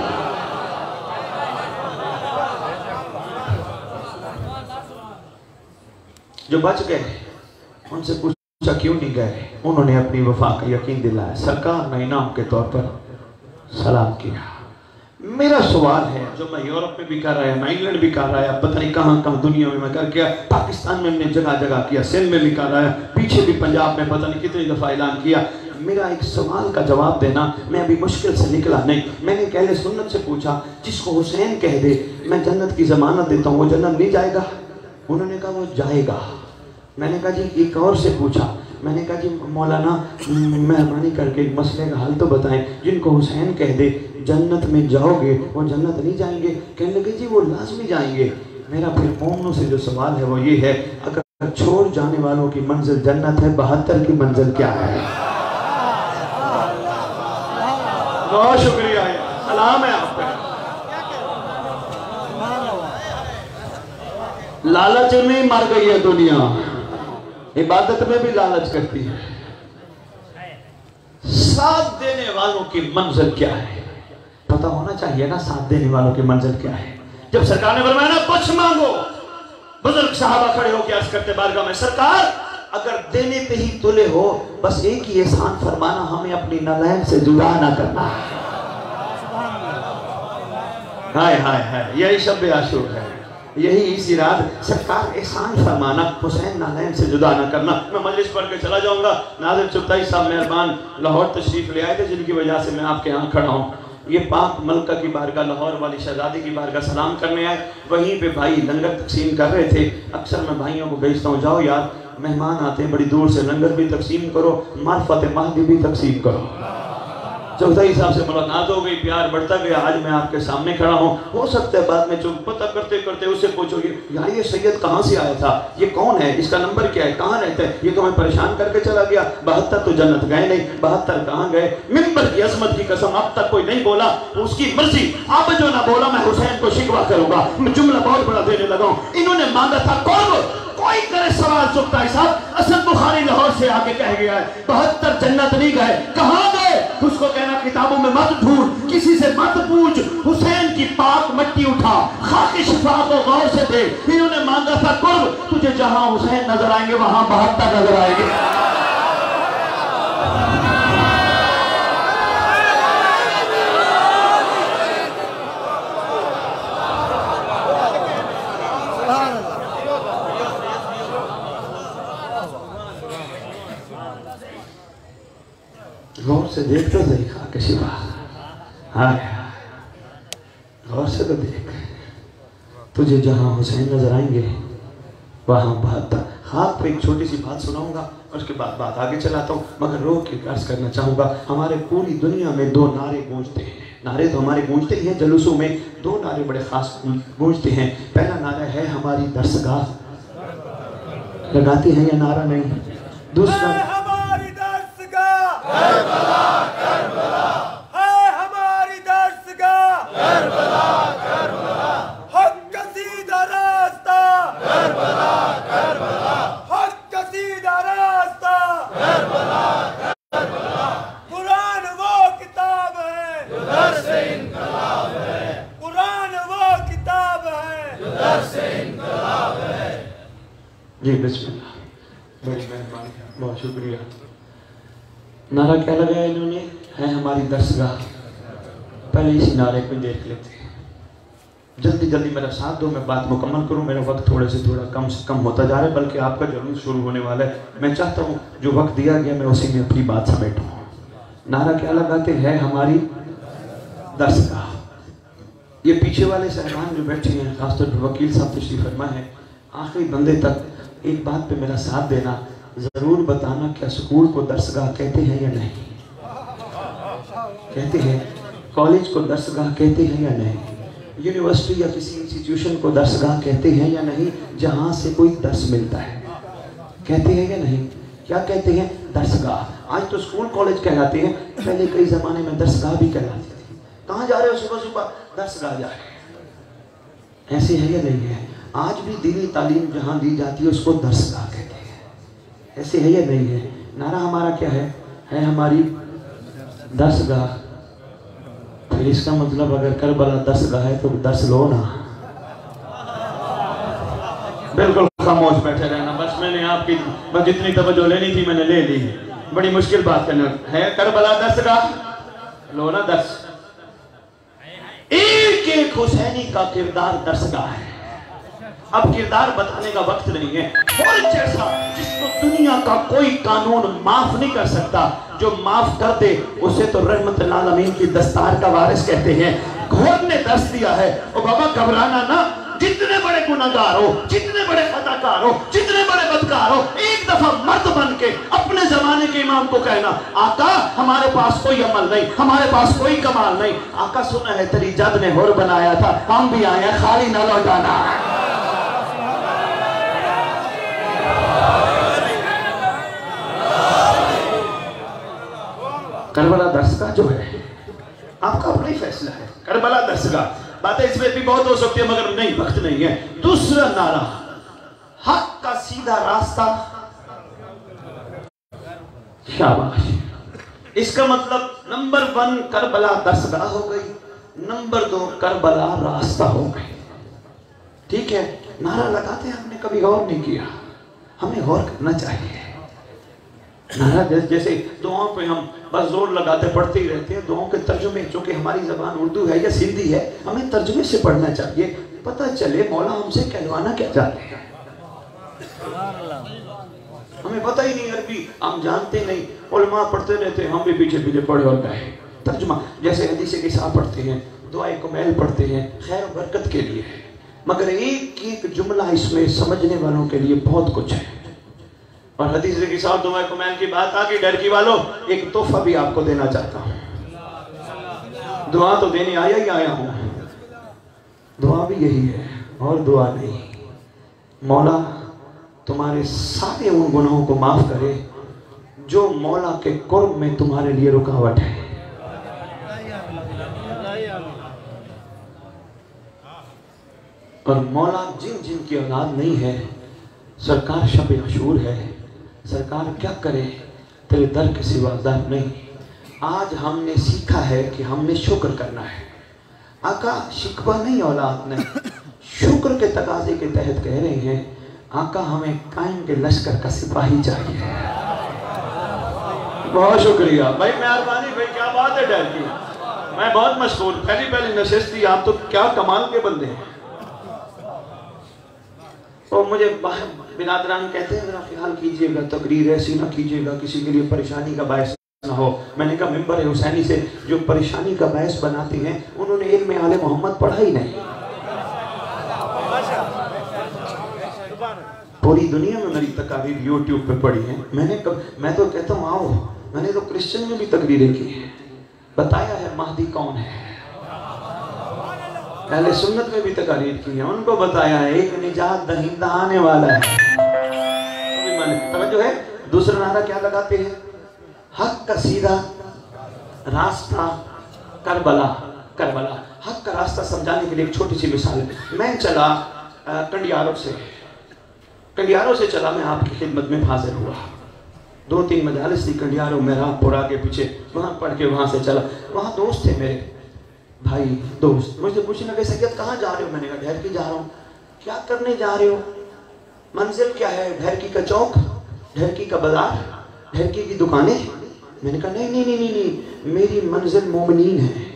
जो बच गए उनसे पूछा क्यों नहीं गए, उन्होंने अपनी वफा का यकीन दिलाया। सरकार ने इनाम के तौर पर सलाम किया। मेरा सवाल है जो मैं यूरोप में भी कर रहा है, मैं इंग्लैंड भी कर रहा है, पता नहीं कहाँ कहाँ दुनिया में मैं कर किया, पाकिस्तान में हमने जगह जगह किया, सिंध में भी कर रहा है, पीछे भी पंजाब में पता नहीं कितनी दफ़ा ऐलान किया। मेरा एक सवाल का जवाब देना, मैं अभी मुश्किल से निकला नहीं। मैंने कहले सुन्नत से पूछा, जिसको हुसैन कह दे मैं जन्नत की ज़मानत देता हूँ, वो जन्नत नहीं जाएगा? उन्होंने कहा वो जाएगा। मैंने कहा जी एक और से पूछा, मैंने कहा जी मौलाना मेहरबानी करके एक मसले का हल तो बताएं, जिनको हुसैन कह दे जन्नत में जाओगे वो जन्नत नहीं जाएंगे? कहने लगे जी वो लाजमी जाएंगे। मेरा फिर मोमनों से जो सवाल है वो ये है, अगर छोड़ जाने वालों की मंजिल जन्नत है, बहत्तर की मंजिल क्या है? बहुत शुक्रिया है, सलाम है आपका। लालच में मर गई है दुनिया, इबादत में भी लालच करती है। साथ देने वालों की मंजिल क्या है पता होना चाहिए ना, साथ देने वालों की मंजिल क्या है। जब सरकार ने फरमाया ना कुछ मांगो, बुजुर्ग साहबा खड़े होकर अर्ज करते बारगाह में, सरकार अगर देने पे ही तुले हो, बस एक ही एहसान फरमाना, हमें अपनी नालैन से जुदा ना करना। हाय हाय हाय, यही शब आशूर है, यही इसी रात सरकार एहसान फरमाना, हुसैन नालैन से जुदा न करना। मैं मजलिस पढ़ के चला जाऊंगा। नाज़िम चुगताई साहब मेहरबान लाहौर तशरीफ ले आए थे, जिनकी वजह से मैं आपके यहाँ खड़ा हूँ। ये पाक मलका की बारगाह, लाहौर वाली शहजादी की बारगाह सलाम करने आए। वहीं पे भाई लंगर तकसीम कर रहे थे। अक्सर मैं भाइयों को भेजता हूँ, जाओ यार मेहमान आते हैं बड़ी दूर से, लंगर भी तकसीम करो, मार्फत महदी भी तकसीम करो। चौथाई साहब से मुलाकात हो गई, प्यार बढ़ता गया, आज मैं आपके सामने खड़ा हूँ। हो सकता है बाद में जो पता करते करते उससे पूछोगे यार ये सैयद कहाँ से आया था, ये कौन है, इसका नंबर क्या है, कहाँ रहता है, ये तो हमें परेशान करके चला गया। बहत्तर तो जन्नत गए नहीं, बहत्तर कहाँ गए। मिंबर की अजमत की कसम अब तक कोई नहीं बोला, उसकी मर्जी। अब जो ना बोला मैं हुसैन को शिकवा करूंगा। मैं जुमला बहुत बड़ा देने लगा हूँ। इन्होंने मांगा था कौन, कोई करे सवाल चुकता साहब। असद बुखारी लाहौर से आके कह गया है बहत्तर जन्नत नहीं गए, कहाँ गए? उसको कहना किताबों में मत ढूंढ, किसी से मत पूछ, हुसैन की पाक मट्टी उठा, खाकी शिफा को गौर से देख। इन्होंने मांगा था कुर्ब, तुझे जहां हुसैन नजर आएंगे वहां बहत्तर नजर आएंगे। गौर से देख तो सही, खा के शिवा हाँ गौर से तो देख, तुझे जहां हुसैन नजर आएंगे वहां बात। हाथ पे एक छोटी सी बात सुनाऊंगा और उसके बाद बात आगे चलाता हूँ, मगर रोक के अर्ज करना चाहूंगा। हमारे पूरी दुनिया में दो नारे गूंजते हैं, नारे तो हमारे गूंजते ही हैं, जुलूसों में दो नारे बड़े खास गूंजते हैं। पहला नारा है हमारी दरसगाह, लगाती हैं या नारा नहीं? दूसरा हमारी दरसगाह, करबला करबला, है हमारी दरसगाह, करबला करबला, हक का सीधा रास्ता, करबला करबला, हक का सीधा रास्ता, करबला करबला। कुरान वो किताब है जो दर से इनकलाब है, कुरान वो किताब है जो दर से इनकलाब है। जी बिस्मिल्लाह, बड़ी मेहरबानी, बहुत शुक्रिया। नारा क्या लगाया इन्होंने? है हमारी दरसगाह। पहले इसी नारे को देख लेते हैं। जल्दी जल्दी मेरा साथ दो, मैं बात मुकम्मल करूं। मेरा वक्त थोड़े से थोड़ा कम से कम होता जा रहा है, बल्कि आपका जरूर शुरू होने वाला है। मैं चाहता हूं जो वक्त दिया गया मैं उसी में अपनी बात समेटूं। नारा क्या लगाते हैं? हमारी दरसगाह। ये पीछे वाले साहबान जो बैठे हैं, खासतौर पर वकील साहब तशरीफ फरमा है, आखिरी बंदे तक एक बात पे मेरा साथ देना, जरूर बताना क्या स्कूल को दरसगाह कहते हैं या नहीं? कहते हैं। कॉलेज को दरसगाह कहते हैं या नहीं? यूनिवर्सिटी या किसी इंस्टीट्यूशन को दरसगाह कहते हैं या नहीं, जहां से कोई दर्स मिलता है? कहते हैं या नहीं? क्या कहते हैं? दरसगाह। आज तो स्कूल कॉलेज कहलाते हैं, पहले कई जमाने में दरसगाह भी कहलाती थी। कहाँ जा रहे हो सुबह सुबह? दरसगाह जा रहे हैं। ऐसे है या नहीं है? आज भी दीनी तालीम जहाँ दी जाती है उसको दरसगाह कहते हैं। ऐसे है या नहीं है? नारा हमारा क्या है? है हमारी दरसगाह। फिर इसका मतलब अगर करबला दरसगाह है तो दर्स लो ना। बिल्कुल खामोश बैठे रहना, बस मैंने आपकी बस जितनी तवज्जो लेनी थी मैंने ले ली। बड़ी मुश्किल बात करना है। करबला दरसगाह लो ना, दर्स। एक एक हुसैनी का किरदार दरसगाह है। अब किरदार बताने का वक्त नहीं है। और जैसा जिसको दुनिया का कोई कानून माफ नहीं कर सकता, जो माफ कर दे उसे तो रहमतुल आलमीन की दस्तार का वारिस कहते हैं। घोर ने दर्श दिया है। ओ बाबा घबराना ना, जितने बड़े गुनाहगार हो, जितने बड़े खताकार हो, जितने बड़े बदकार हो, एक दफा मर्द बन के अपने जमाने के इमाम को कहना, आका हमारे पास कोई अमल नहीं, हमारे पास कोई कमाल नहीं। आका सुना है तेरी जद ने होर बनाया था, हम भी आए हैं, खाली न लौटाना। करबला दरसगाह जो है आपका अपना ही फैसला है। करबला दरसगाह बातें इसमें भी बहुत हो सकती है, मगर नहीं, वक्त नहीं है। दूसरा नारा, हक का सीधा रास्ता। शाबाश। इसका मतलब नंबर वन करबला दरसगाह हो गई, नंबर दो करबला रास्ता हो गई। ठीक है, नारा लगाते हैं, हमने कभी गौर नहीं किया, हमें गौर करना चाहिए। नारा जैसे दुआओं पे हम बस जोर लगाते पढ़ते ही रहते हैं। दुआओं के तर्जुमे, चूंकि हमारी जबान उर्दू है या सिंधी है, हमें तर्जुमे से पढ़ना चाहिए, पता चले मौला हमसे कहलवाना क्या चाहते हैं। हमें पता ही नहीं अरबी, हम जानते नहीं, उलमा पढ़ते रहते हैं, हम भी पीछे पीछे पढ़े और गए। तर्जुमा जैसे हदीस के साथ पढ़ते हैं, दुआए कुमैल पढ़ते हैं, खैर बरकत के लिए है, मगर एक एक जुमला इसमें समझने वालों के लिए बहुत कुछ है। और हदीस के साथ दुआए कुमैल की बात आ गई, डर की वालों एक तोहफा भी आपको देना चाहता हूँ। दुआ तो देने आया ही आया हूँ, दुआ भी यही है और दुआ नहीं। मौला तुम्हारे सारे उन गुनाहों को माफ करे जो मौला के कुर्ब में तुम्हारे लिए रुकावट है। और मौला जिन जिन की औलाद नहीं है, सरकार शब अशूर है, सरकार क्या करे, तेरे दर के सिवा दर नहीं। आज हमने सीखा है कि हमने शुक्र करना है। आका शिकवा नहीं औलाद ने, शुक्र के तकाजे के तहत कह रहे हैं आका हमें कायम के लश्कर का सिपाही चाहिए। बहुत शुक्रिया भाई, मेहरबानी भाई, क्या बात है डर की। मैं बहुत मशहूर, पहली पहली नशिस्त थी, आप तो क्या कमाल के बंदे हैं। और मुझे बिरादरान कहते हैं मेरा ख्याल कीजिएगा, तकरीर ऐसी ना कीजिएगा किसी के लिए परेशानी का बायस ना हो। मैंने कहा मिंबर हुसैनी से जो परेशानी का बायस बनाते हैं उन्होंने इल्म आले मोहम्मद पढ़ा ही नहीं। पूरी दुनिया में मेरी तकरीर यूट्यूब पे पड़ी है। मैंने कब, मैं तो कहता हूँ आओ, मैंने तो क्रिश्चियन में भी तकरीरें की है, बताया है महदी कौन है। पहले सुन्नत में भी तकरीर की है, उनको बताया है एक निजात दहिंदा आने वाला है। तवज्जो है। दूसरा नारा क्या लगाते हैं, हक का सीधा रास्ता करबला। करबला हक का रास्ता समझाने के लिए एक छोटी सी मिसाल है। मैं चला कंडियारों से कंडियारों से चला, मैं आपकी खिदमत में हाजिर हुआ। दो तीन मजालिस थी कंडियारों में, रामपुरा के पीछे, वहाँ पढ़ के वहाँ से चला। वहाँ दोस्त थे मेरे भाई दोस्त, मुझसे पूछने लगे सैयद कहाँ जा रहे हो। मैंने कहा ढेरकी जा रहा हूँ। क्या करने जा रहे हो, मंजिल क्या है। ढेरकी का चौक, ढेरकी का बाजार, ढेरकी की दुकानें। मैंने कहा नहीं नहीं नहीं नहीं, नहीं मेरी मंजिल मोमिनीन है।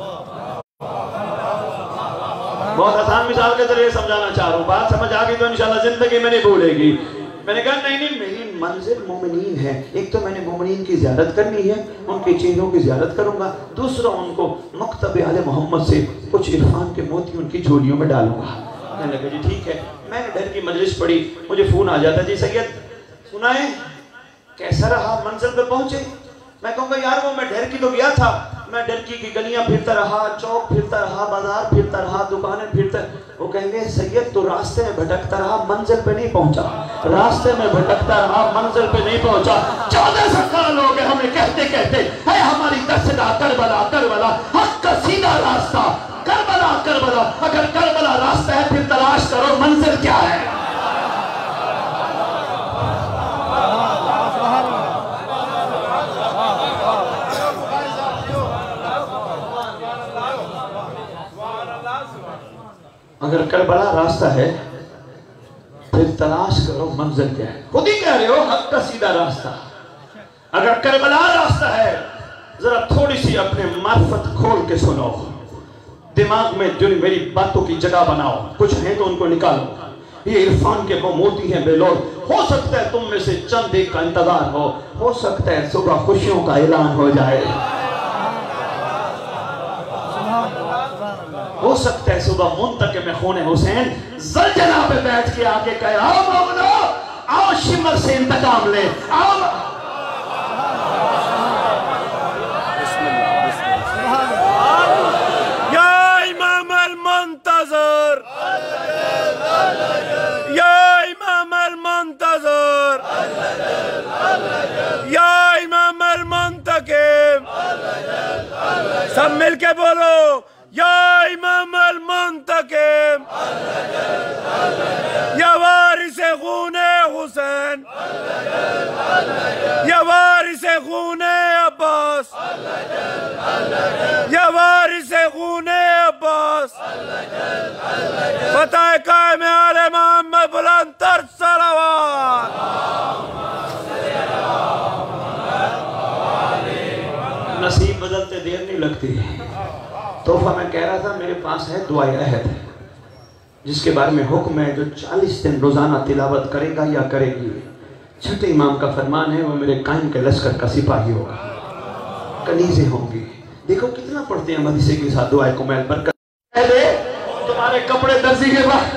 बहुत आसान मिसाल के जरिए समझाना चाह रहा हूँ, बात समझ आ गई तो इंशाल्लाह जिंदगी में नहीं भूलेगी। मैंने कहा नहीं नहीं मेरी मंजिल मोमिनीन है। एक तो मैंने मोमिनीन की ज़ियारत करनी है, उनके चेहरों की ज़ियारत करूंगा। दूसरा उनको मकतब आले मोहम्मद से कुछ इरफान के मोती उनकी झोलियों में डालूंगा। मैंने कहा जी ठीक है। मैंने डर की मजलिस पड़ी, मुझे फ़ोन आ जाता जी सैयद सुनाए कैसा रहा, मंजिल पर पहुंचे। मैं कहूँगा यार वो मैं ढेरकी तो गया था, मैं ढेरकी की गलियां फिरता रहा, चौक फिरता रहा, बाजार फिरता रहा, दुकानें फिरता। वो कहेंगे सैयद तो रास्ते में भटकता रहा, मंजिल पे नहीं पहुंचा। रास्ते में भटकता रहा, मंजिल पे नहीं पहुंचा। चौदह सौ साल हो गए हमें कहते कहते है हमारी दसदा करबला करबला, हक का सीधा रास्ता करबला करबला। अगर करबला रास्ता है फिर तलाश करो मंजिल क्या है। अगर करबला रास्ता है फिर तलाश करो मंजिल क्या है। खुद ही कह रहे हो हक का सीधा रास्ता। अगर करबला रास्ता है जरा थोड़ी सी अपने मार्फत खोल के सुनो, दिमाग में जो मेरी बातों की जगह बनाओ, कुछ है तो उनको निकालो। ये इरफान के वो मोती हैं बेलोर। हो सकता है तुम में से चंद एक का इंतजार हो हो सकता है सुबह खुशियों का ऐलान हो जाए, हो सकता है सुबह मुंतके में खून हुसैन जलजना पे बैठ के आके कहे आओ मोमिनो, आओ शिमर से इंतकाम ले, आओ। या इमाम अल मुंतज़र, या इमाम अल मुंतज़र, या इमाम अल मुंतकिम। सब मिलके बोलो या इमाम अल मुंतकिम, या वारिसे खूने हुसैन, या वारिसे खूने अब्बास, या वारिसे खूने अब्बास। फतह कायम आले मोहम्मद बुलंद तर सलावत। नसीब बदलते देर नहीं लगती। तोहफा मैं कह रहा था मेरे पास है दुआ अहद, जिसके बारे में हुक्म है जो चालीस दिन रोजाना तिलावत करेगा या करेगी, छठे इमाम का फरमान है वो मेरे कायम के लश्कर का सिपाही होगा, कनीज़ें होंगी। देखो कितना पढ़ते हैं मदीसे के साथ दुआ को। मैं बरकत पहले तुम्हारे कपड़े दर्जी के बाद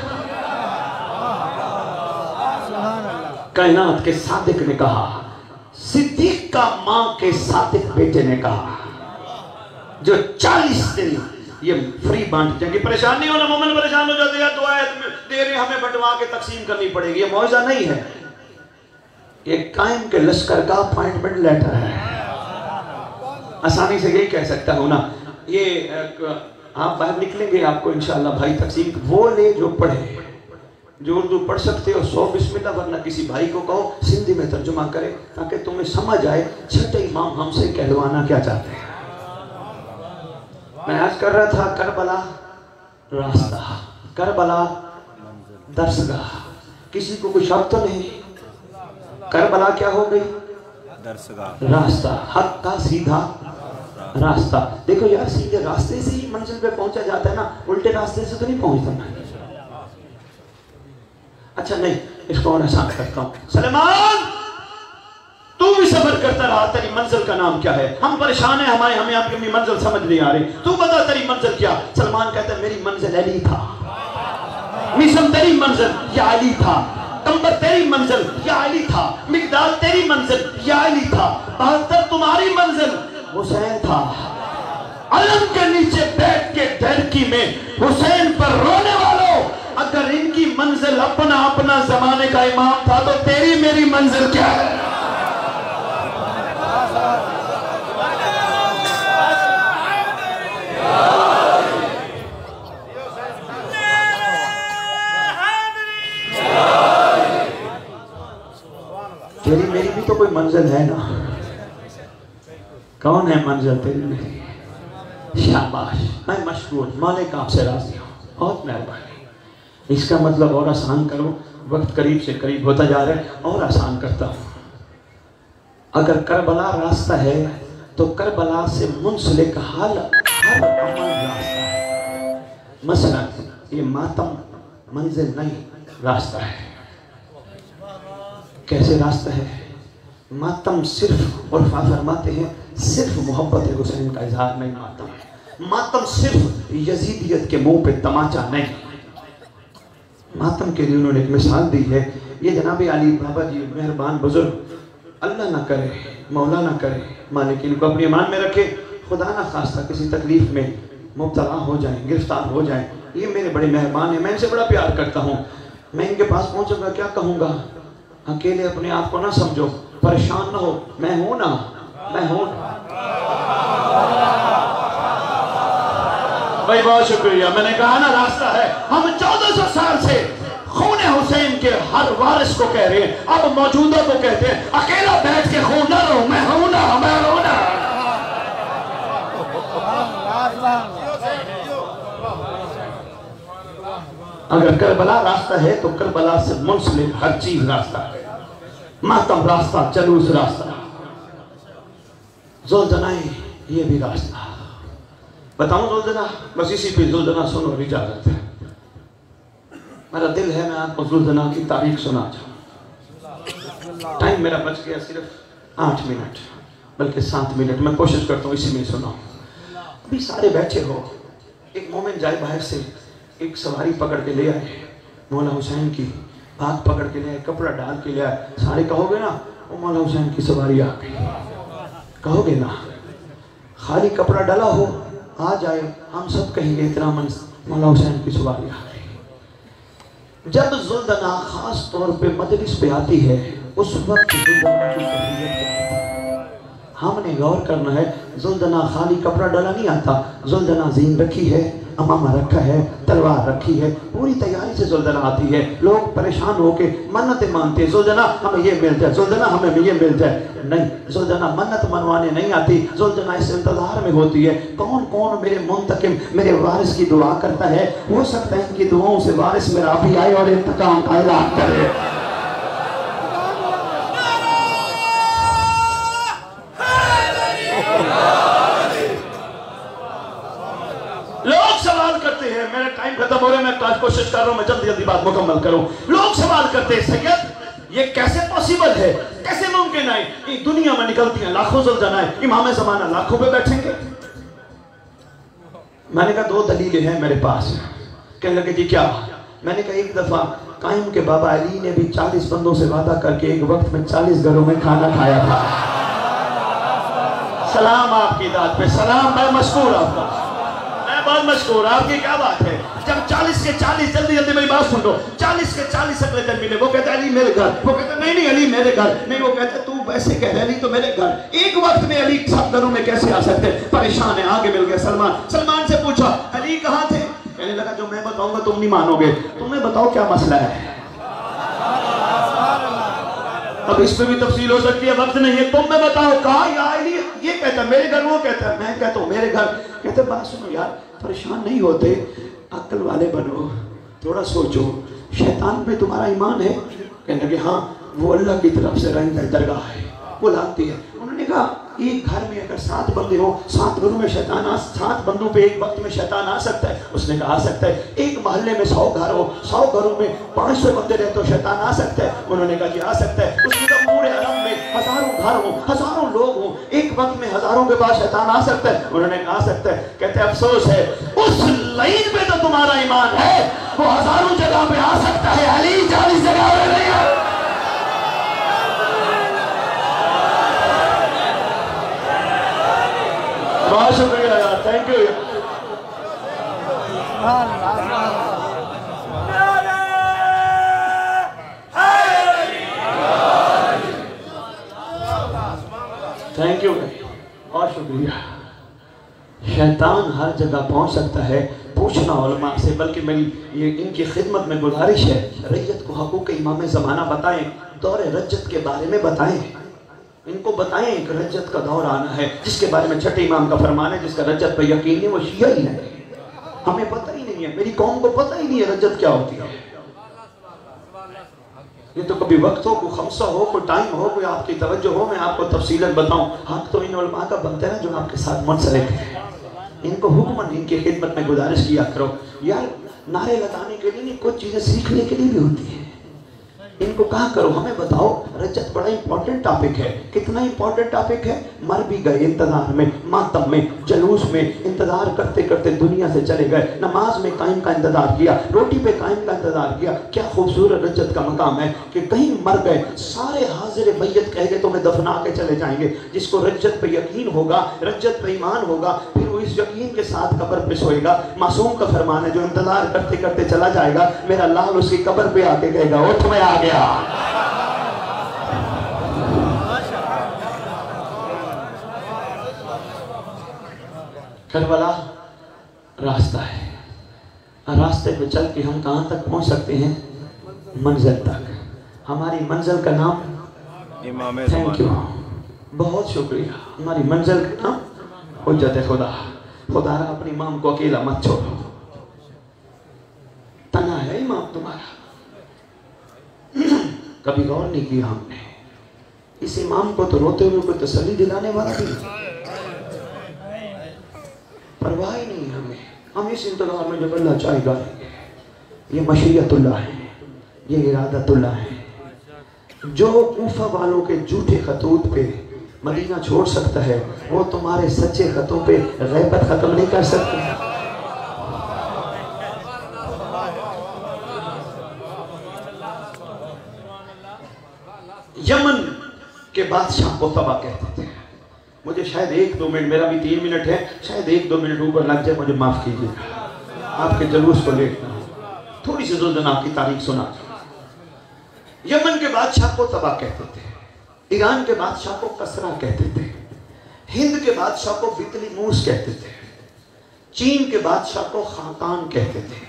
कायनात के सादिक ने कहा, सिद्दीक का मां के सादिक बेटे ने कहा जो चालीस दिन ये फ्री बांट जाएंगे। परेशान नहीं होना, मोमिन परेशान हो जाते यार दुआ दे रहे हमें बंटवा के तकसीम करनी पड़ेगी। ये मौजा नहीं है, ये कायम के लश्कर का अपॉइंटमेंट लेटर है। आसानी से यही कह सकता हूं ना, ये आप बाहर निकलेंगे आपको इंशाल्लाह भाई तकसीम वो ले जो पढ़े, जो उर्दू पढ़ सकते हो सौ बिस्मिल्लाह, वरना किसी भाई को कहो सिंधी में तर्जुमा करे ताकि तुम्हें समझ आए छठे इमाम हमसे कहलवाना क्या चाहते हैं। मैं आज कर रहा था करबला रास्ता, करबला दरसगाह, किसी को कुछ शक तो नहीं। करबला क्या हो गई? दरसगाह, रास्ता, हक का सीधा रास्ता। देखो यार सीधे रास्ते से ही मंजिल पे पहुंचा जाता है ना, उल्टे रास्ते से तो नहीं पहुंचता ना। अच्छा नहीं, इसको और आसान करता हूं। सलमान तू भी सफर करता रहा, तेरी मंजिल का नाम क्या है? हम परेशान है, हमारे हमें आपकी अपनी मंजिल समझ नहीं आ रही, तू बता तेरी मंजिल क्या? सलमान कहता है मेरी मंजिल अली था। मिसम तेरी मंजिल या अली था, कंबर तेरी मंजिल या अली था, मिकदाद तेरी मंजिल या अली था, बहत्तर तुम्हारी मंजिल हुसैन था। अलम के नीचे बैठ के धरती में हुसैन पर रोने वालों, अगर इनकी मंजिल अपना अपना जमाने का इमाम था तो तेरी मेरी मंजिल क्या है? तेरी मेरी भी तो कोई मंजिल है ना। कौन है मंजिल तेरी मेरी? शाबाश, मैं मशकूर, मालिक आपसे राजी हूँ, बहुत मेहरबानी। इसका मतलब और आसान करो, वक्त करीब से करीब होता जा रहा है, और आसान करता हूँ। अगर करबला रास्ता है तो करबला से मुंसलिक हर हर अमल रास्ता है। मसलन ये मातम मंजिल नहीं, रास्ता है। कैसे रास्ता है? मातम सिर्फ, और फरमाते हैं सिर्फ मोहब्बत हुसैन का इजहार नहीं मातम है। मातम सिर्फ यजीदियत के मुंह पे तमाचा नहीं। मातम के लिए उन्होंने एक मिसाल दी है। ये जनाब अली बाबा जी मेहरबान बुजुर्ग, अल्लाह ना करे, मौला ना करे, मालिक इनको अपनी ईमान में रखे, खुदा ना खास्ता किसी तकलीफ में मुब्तला हो जाए, गिरफ्तार हो जाए। ये मेरे बड़े मेहरबान हैं, मैं इनसे बड़ा प्यार करता हूँ। मैं इनके पास पहुँचूंगा क्या कहूँगा? अकेले अपने आप को ना समझो, परेशान ना हो, मैं हूं ना, मैं हूं। भाई बहुत शुक्रिया। मैंने कहा ना रास्ता है। हम चौदह सौ साल से खून हुसैन के हर वारिस को कह रहे हैं, अब मौजूदा को कहते हैं अकेला बैठ के खून ना रो, मैं हूं ना, मैं हूं ना। अगर करबला रास्ता है तो करबला से मुंसलिक हर चीज रास्ता है। मातम रास्ता, जलूस रास्ता, ज़ुल्ज़नाए ये भी रास्ता। बताऊं ज़ुल्ज़ना? बस इसी पे ज़ुल्ज़ना सुनो, इजाजत है। मेरा दिल है मैं आपको ज़ुल्ज़ना की तारीख सुना चाहूँ। टाइम मेरा बच गया सिर्फ आठ मिनट, बल्कि सात मिनट। मैं कोशिश करता हूँ इसी में सुनाऊं। अभी सारे बैठे हो, एक मोमिन जाए बाहर से, एक सवारी पकड़ के ले आए मौला हुसैन की, भाग पकड़ के ले आए, कपड़ा डाल के ले आए। सारे कहोगे ना वो मौला हुसैन की सवारी आ गई, कहोगे ना? खाली कपड़ा डाला हो आ जाए, हम सब कहेंगे इतना मन मौला हुसैन की सवारी आ गई। जब ज़ुल्ज़ना खास तौर पे मजलिस पे आती है, उस वक्त ज़ुल्ज़ना की तबीयत हमने गौर करना है। ज़ुल्ज़ना खाली कपड़ा डाला नहीं आता, ज़ुल्ज़ना ज़ीन रखी है, अमामा रखा है, तलवार रखी है, पूरी तैयारी से ज़ुल्ज़ना आती है। लोग परेशान होके मन्नतें मानते हैं, ज़ुल्ज़ना हमें ये मिल जाए, ज़ुल्ज़ना हमें ये मिल जाए। नहीं, ज़ुल्ज़ना मन्नत मनवाने नहीं आती, ज़ुल्ज़ना इस इंतजार में होती है कौन कौन मेरे मुंतकिम, मेरे वारिस की दुआ करता है। हो सकता है इनकी दुआओं से वारिस मेरा भी आए और इंतकाम का ऐलान करे। मेरा टाइम खत्म हो रहा है, मैं कोशिश कर रहा हूं मैं जल्दी जल्दी बात मुकम्मल करूं। लोग सवाल करते हैं सैयद ये कैसे पॉसिबल है, कैसे मुमकिन है? ये दुनिया में निकलती हैं लाखों ज़ुल्ज़नाए, इमाम ज़माना लाखों पे बैठेंगे। मैंने कहा दो दलीलें हैं मेरे पास। कहने लगे जी क्या? मैंने कहा एक दफा कायम के बाबा अली ने भी चालीस बंदों से वादा करके एक वक्त में चालीस घरों में खाना खाया था। सलाम आपकी दाद पे सलाम। मैं मशकूर आपका, मैं बहुत मशकूर। आपकी क्या बात है? जब चालीस के चालीस, जल्दी जल्दी मेरी बात सुन लो, चालीस के चालीस अगले दिन मिले। वो कहते अली मेरे घर, वो कहते नहीं नहीं अली मेरे घर नहीं, वो कहते तू वैसे कह रहे अली तो मेरे घर। एक वक्त में अली सब घरों में कैसे आ सकते? परेशान है। आगे मिल गया सलमान। सलमान से पूछा अली कहाँ थे? कहने लगा जो मैं बताऊंगा तुम नहीं मानोगे, तुम्हें बताओ क्या मसला है। अब इस पे भी तफसील हो सकती है, वक्त नहीं है। तुम मैं बताओ कहा या अली? ये कहता मेरे घर, वो कहता है मैं कहता हूँ मेरे घर। कहते बात सुनो यार, परेशान नहीं होते, अक्ल वाले बनो, थोड़ा सोचो, शैतान पे तुम्हारा ईमान है? कहने लगे हाँ, वो अल्लाह की तरफ से रंग दरगाह है, वो लाती है। उन्होंने कहा एक घर में अगर सात बंदे हो, सात घरों में शैतान आ, सात बंदों पे एक वक्त में शैतान आ सकता है? उसने कहा आ सकता है। एक मोहल्ले में सौ घर हो, सौ घरों में पाँच सौ बंदे रहे तो शैतान आ सकता है? उन्होंने कहा जी आ सकता है। उसने कहा पूरे हरम में हजारों घर हो, हजारों लोग हो, एक वक्त में हजारों के पास शैतान आ सकता है? उन्होंने कहा आ सकता है। कहते अफसोस है उस लाइन पे तो तुम्हारा ईमान है, वो हजारों जगह पे आ सकता है, अली चालीस जगह पे नहीं है। बहुत शुक्रिया यार, थैंक यू। थैंक यू भाई, बहुत शुक्रिया। शैतान हर जगह पहुंच सकता है, पूछना उलमा से। बल्कि मेरी ये इनकी खिदमत में गुजारिश है, रैयत को हकूक़ इमाम ज़माना बताएं, दौरे रज्जत के बारे में बताएं, इनको बताएं कि रज्जत का दौर आना है, जिसके बारे में छठे इमाम का फरमान है जिसका रज्जत पर यकीन नहीं वो शिया ही है। हमें पता ही नहीं है, मेरी कौम को पता ही नहीं है रज्जत क्या होती है। ये तो कभी वक्त हो, कोई खमसा हो, कोई टाइम हो, कोई आपकी तवज्जो हो, मैं आपको तफसीलन बताऊं। हक तो इन उलमा का बनता है ना जो आपके साथ मुनसलिक है। इनको हुक्मन इनकी खिदमत में गुजारिश किया करो यार, नारे लगाने के लिए नहीं, कुछ चीजें सीखने के लिए भी होती है। इनको कहा करो हमें बताओ, रजत बड़ा इंपॉर्टेंट टॉपिक है। कितना इंपॉर्टेंट टॉपिक है? मर भी गए इंतजार में, मातम में, जलूस में, इंतजार करते करते दुनिया से चले गए। नमाज में कायम का इंतजार किया, रोटी पे कायम का इंतजार किया। क्या खूबसूरत रजत का मकाम है कि कहीं मर गए, सारे हाजिर मैयत कह के तुम्हें दफना के चले जाएंगे। जिसको रजत पे यकीन होगा, रजत पे ईमान होगा, फिर वो इस यकीन के साथ कब्र पे सोएगा। मासूम का फरमान है जो इंतजार करते करते चला जाएगा, मेरा लाल उसकी कब्र पे आके कहेगा उठ मैं आ गया। करबला रास्ता है, रास्ते पे चल के हम कहां तक पहुंच सकते हैं? मंजिल तक। हमारी मंजिल का नाम इमाम थैंक यू, बहुत शुक्रिया। हमारी मंजिल का नाम हुज्जत खुदा। खुदा अपने इमाम को अकेला मत छोड़ो, तना है इमाम तुम्हारा। कभी गौर नहीं किया हमने, इस इमाम को तो रोते हुए कोई तसल्ली दिलाने वाला भी परवाह ही नहीं हमें। हम इस इंतजार में जब अल्लाह चाहेगा, ये मशीयतुल्लाह है, ये इरादतुल्लाह है। जो कूफा वालों के झूठे खतूत पे मदीना छोड़ सकता है, वो तुम्हारे सच्चे खतों पे गैबत खत्म नहीं कर सकता। यमन के बादशाह को तबा कहते थे। मुझे शायद एक दो मिनट, मेरा भी तीन मिनट है, शायद एक दो मिनट ऊपर लग जाए, मुझे माफ कीजिएगा। आपके जलूस को देखना, थोड़ी सी जुल्दन आपकी तारीख सुना। यमन के बादशाह को तबा कहते थे, ईरान के बादशाह को कसरा कहते थे, हिंद के बादशाह को बितली मूस कहते थे, चीन के बादशाह को खाकान कहते थे।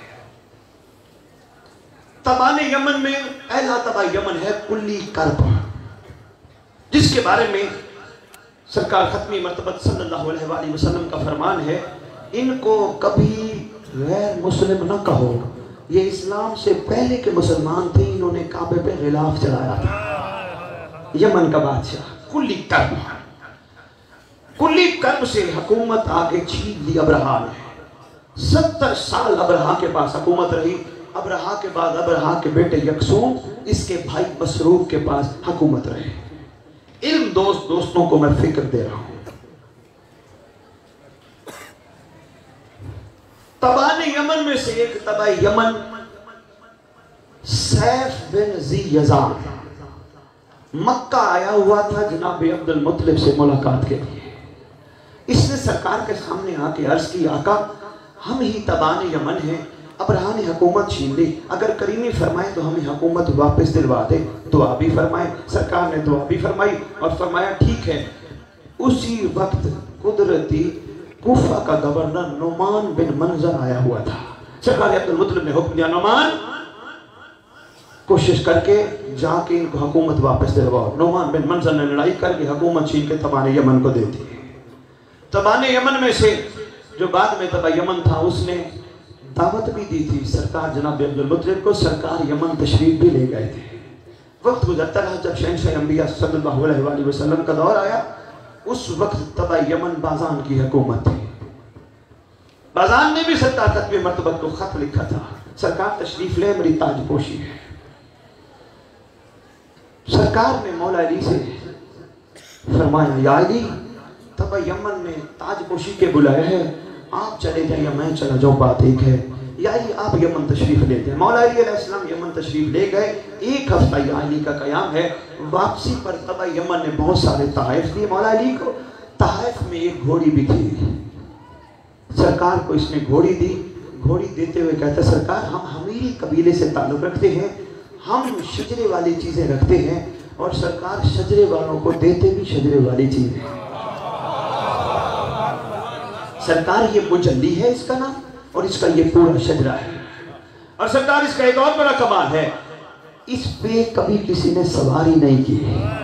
तबाने यमन में पहला तबा यमन है कुल्ली कर्ब, जिसके बारे में सरकार खत्मी मर्तबत सल्लल्लाहु अलैहि वसल्लम का फरमान है, इनको कभी गैर मुस्लिम न कहो, ये इस्लाम से पहले के मुसलमान थे, इन्होंने काबे पे गिलाफ चढ़ाया था। यमन का बादशाह कुल्ली कर्ब, कुल्ली कर्ब से हुकूमत आगे छीन ली अब्रहा ने। सत्तर साल अब्रहा के पास हुकूमत रही। अब्रहा के बाद अब्रहा के बेटे यकसूम, इसके भाई मसरूफ के पास हुकूमत रहे। इल्म दोस्त दोस्तों को मैं फिक्र दे रहा हूं। तबाने यमन में से एक तबा यमन सैफ बिन जी यज़ान मक्का आया हुआ था जनाब अब्दुल मुत्तलिब से मुलाकात के लिए। इसने सरकार के सामने आके अर्ज की, आका हम ही तबान यमन हैं, अबरहा ने हुकूमत छीन ली, अगर करीमी फरमाए तो हमें हुकूमत वापस दिलवा दे। दुआ भी फरमाए, सरकार ने दुआ भी फरमाई और फरमाया ठीक है। उसी वक्त कुदरती कूफा का गवर्नर नुमान बिन मंजर आया हुआ था। सरकार अब्दुल मुत्तलिब ने हुक्म दिया, नुमान कोशिश करके जाके इनको हुकूमत वापस दिलवाओ। नुमान बिन मंजर ने लड़ाई करके हुकूमत छीन के तबान यमन को दे दी। तबान यमन में से जो बाद में तबा यमन था उसने दावत भी दी थी सरकार जनाब अब्दुल मुत्तलिब को। सरकार यमन तशरीफ भी ले गए थे। वक्त गुजरता रहा, जब शहंशाह अंबिया सल्लल्लाहु अलैहि वसल्लम का दौर आया, उस वक्त तबा यमन बाजान की हुकूमत थी। बाजान ने भी सरकार खत्म मर्तबत को खत लिखा था, सरकार तशरीफ ले, मेरी ताजपोशी है। सरकार ने मौला अली से फरमाया, या अली तबा यमन ने ताजपोशी के बुलाया है, आप चले जाए या मैं चला जाऊं, बात एक है। या अली आप यमन तशरीफ ले जाए। मौला अली अलैहिस्सलाम यमन तशरीफ ले गए। एक हफ्ता या अली का कयाम है। वापसी पर तबा यमन ने बहुत सारे तहाइफ दिए मौला अली को। तहाइफ में एक घोड़ी भी थी। सरकार को इसने घोड़ी दी। घोड़ी देते हुए कहता, सरकार हम हमीरी कबीले से ताल्लुक़ रखते हैं, हम शजरे वाली चीज़ें रखते हैं, और सरकार शजरे वालों को देते भी शजरे वाली चीज़ें। सरकार ये मुजल्ली है इसका नाम, और इसका ये पूरा शजरा है। और सरकार इसका एक और बड़ा कमाल है, इस पे कभी किसी ने सवारी नहीं की।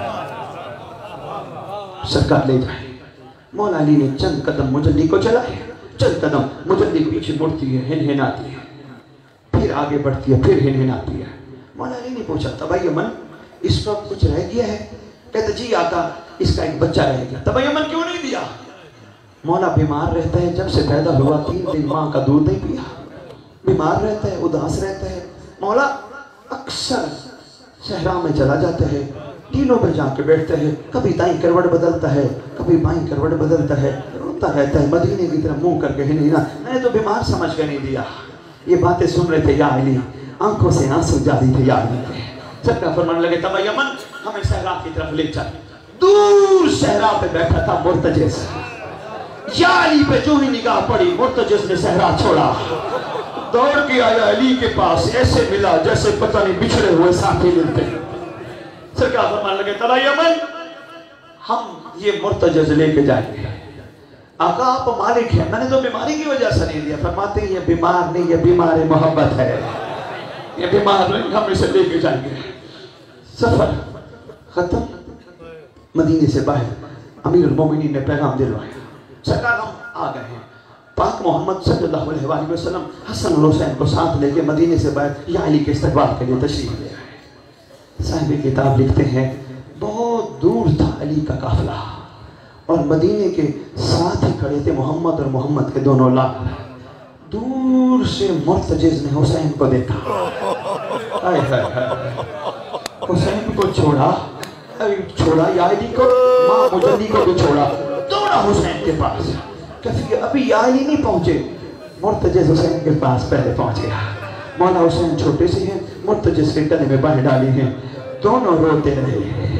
सरकार ले जाए। मौला अली ने चंद कदम मुजल्ली को चलाए, चंद कदम मुजल्ली पीछे मुड़ती है, हिनहिनाती है, फिर आगे बढ़ती है, फिर हिनहिनाती है। मौला अली ने पूछा, तबा यमन इसका कुछ रह गया है? कहते जी आका इसका एक बच्चा रह गया। तबा यमन क्यों नहीं दिया? मौला बीमार रहता है, जब से पैदा हुआ तीन दिन माँ का दूध नहीं पिया, बीमार रहता है, उदास रहता है। मौला अक्सर सहरा में चला जाता है, टीलों पर जाके बैठता है, कभी दाईं करवट बदलता है, कभी बाईं करवट बदलता है, रोता रहता है, मदीने की तरफ मुंह करके ही नहीं ना। मैंने तो बीमार समझ के नहीं दिया। ये बातें सुन रहे थे या अली, आंखों से आंसू जारी थे या अली। सबका फरमान लगे, तबा यमन हमें सहरा की तरफ ले चल। दूर सहरा पे बैठा था मुर्तजिस। या अली पे जो ही निगाह पड़ी, मुर्तजिस ने सहरा छोड़ा, दौड़ के आया अली के पास, ऐसे मिला जैसे पता नहीं बिछड़े हुए साथी मिलते। सरकार फरमान लगे, तबा यमन हम ये मुर्तजिस लेके जाएंगे। आका आप मालिक हैं, मैंने तो बीमारी की वजह से नहीं दिया। फरमाते ये बीमार नहीं, ये बीमार मोहब्बत है, ये बीमार नहीं, हम इसे लेके जाएंगे। सफर खत्म। मदीने से बाहर अमीरुल मोमिनीन ने पैगाम दिलवाया, सरकार हम आ गए हैं। पाक मोहम्मद सल्लल्लाहु अलैहि वसल्लम हसन और हुसैन को साथ लेके मदीने से बाहर या अली के इस्तकबाल के लिए तशरीफ ले आए। साहिब किताब लिखते हैं, बहुत दूर था अली का काफिला, और मदीने के साथ ही खड़े थे मोहम्मद और मोहम्मद के दोनों लाल। दूर से मुर्तजिज ने हुसैन को देखा, हाय हाय हाय, हुसैन को छोड़ा, छोड़ा या अली को, माँ मुजल्ली को भी छोड़ा, दौड़ा हुसैन के पास। कहती अभी या अली नहीं पहुंचे, मुर्तजिज हुसैन के पास पहले पहुंच गया। मौला हुसैन छोटे से हैं, मुर्तजिज के गले में बाहें डाली हैं, दोनों रोते रहे।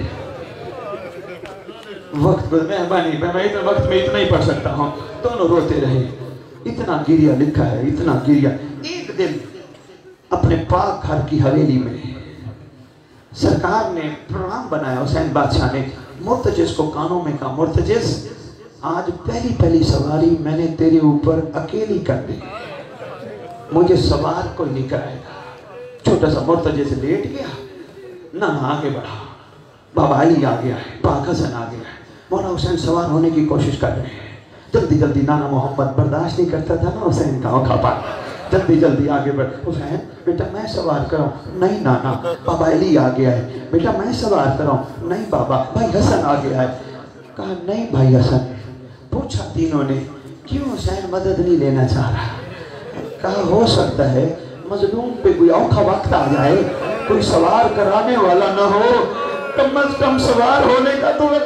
वक्त मेहरबानी, मैं इतना वक्त में इतना ही पढ़ सकता हूँ। दोनों रोते रहे, इतना गिरिया लिखा है, इतना गिरिया। एक दिन अपने पाक घर की हवेली में सरकार ने प्रोग्राम बनाया, हुसैन बादशाह ने मुर्तजिज को कानों में कहा, मुर्तजिज आज पहली पहली सवारी मैंने तेरे ऊपर अकेली कर दी, मुझे सवार कोई नहीं कराएगा। छोटा सा मुर्तजिज लेट गया, ना आगे बढ़ा। बाबा अली आ गया है, पाक हसन आ गया है, मौला हुसैन सवार होने की कोशिश कर रहे हैं। जल्दी जल्दी नाना मोहम्मद बर्दाश्त नहीं करता था ना हुसैन का खपा, जल्दी जल्दी आगे बढ़। हुसैन बेटा मैं सवार कराऊं? नहीं नाना। बाबा अली आ गया है, बेटा मैं सवार कराऊं? नहीं बाबा। भाई हसन आ गया है। कहा नहीं भाई हसन। पूछा तीनों ने, क्यों हुसैन मदद नहीं लेना चाह रहा? कहा हो सकता है मजलूम पे कोई औखा वक्त आ जाए, कोई सवार कराने वाला ना हो, कम अज कम सवार होने का तो।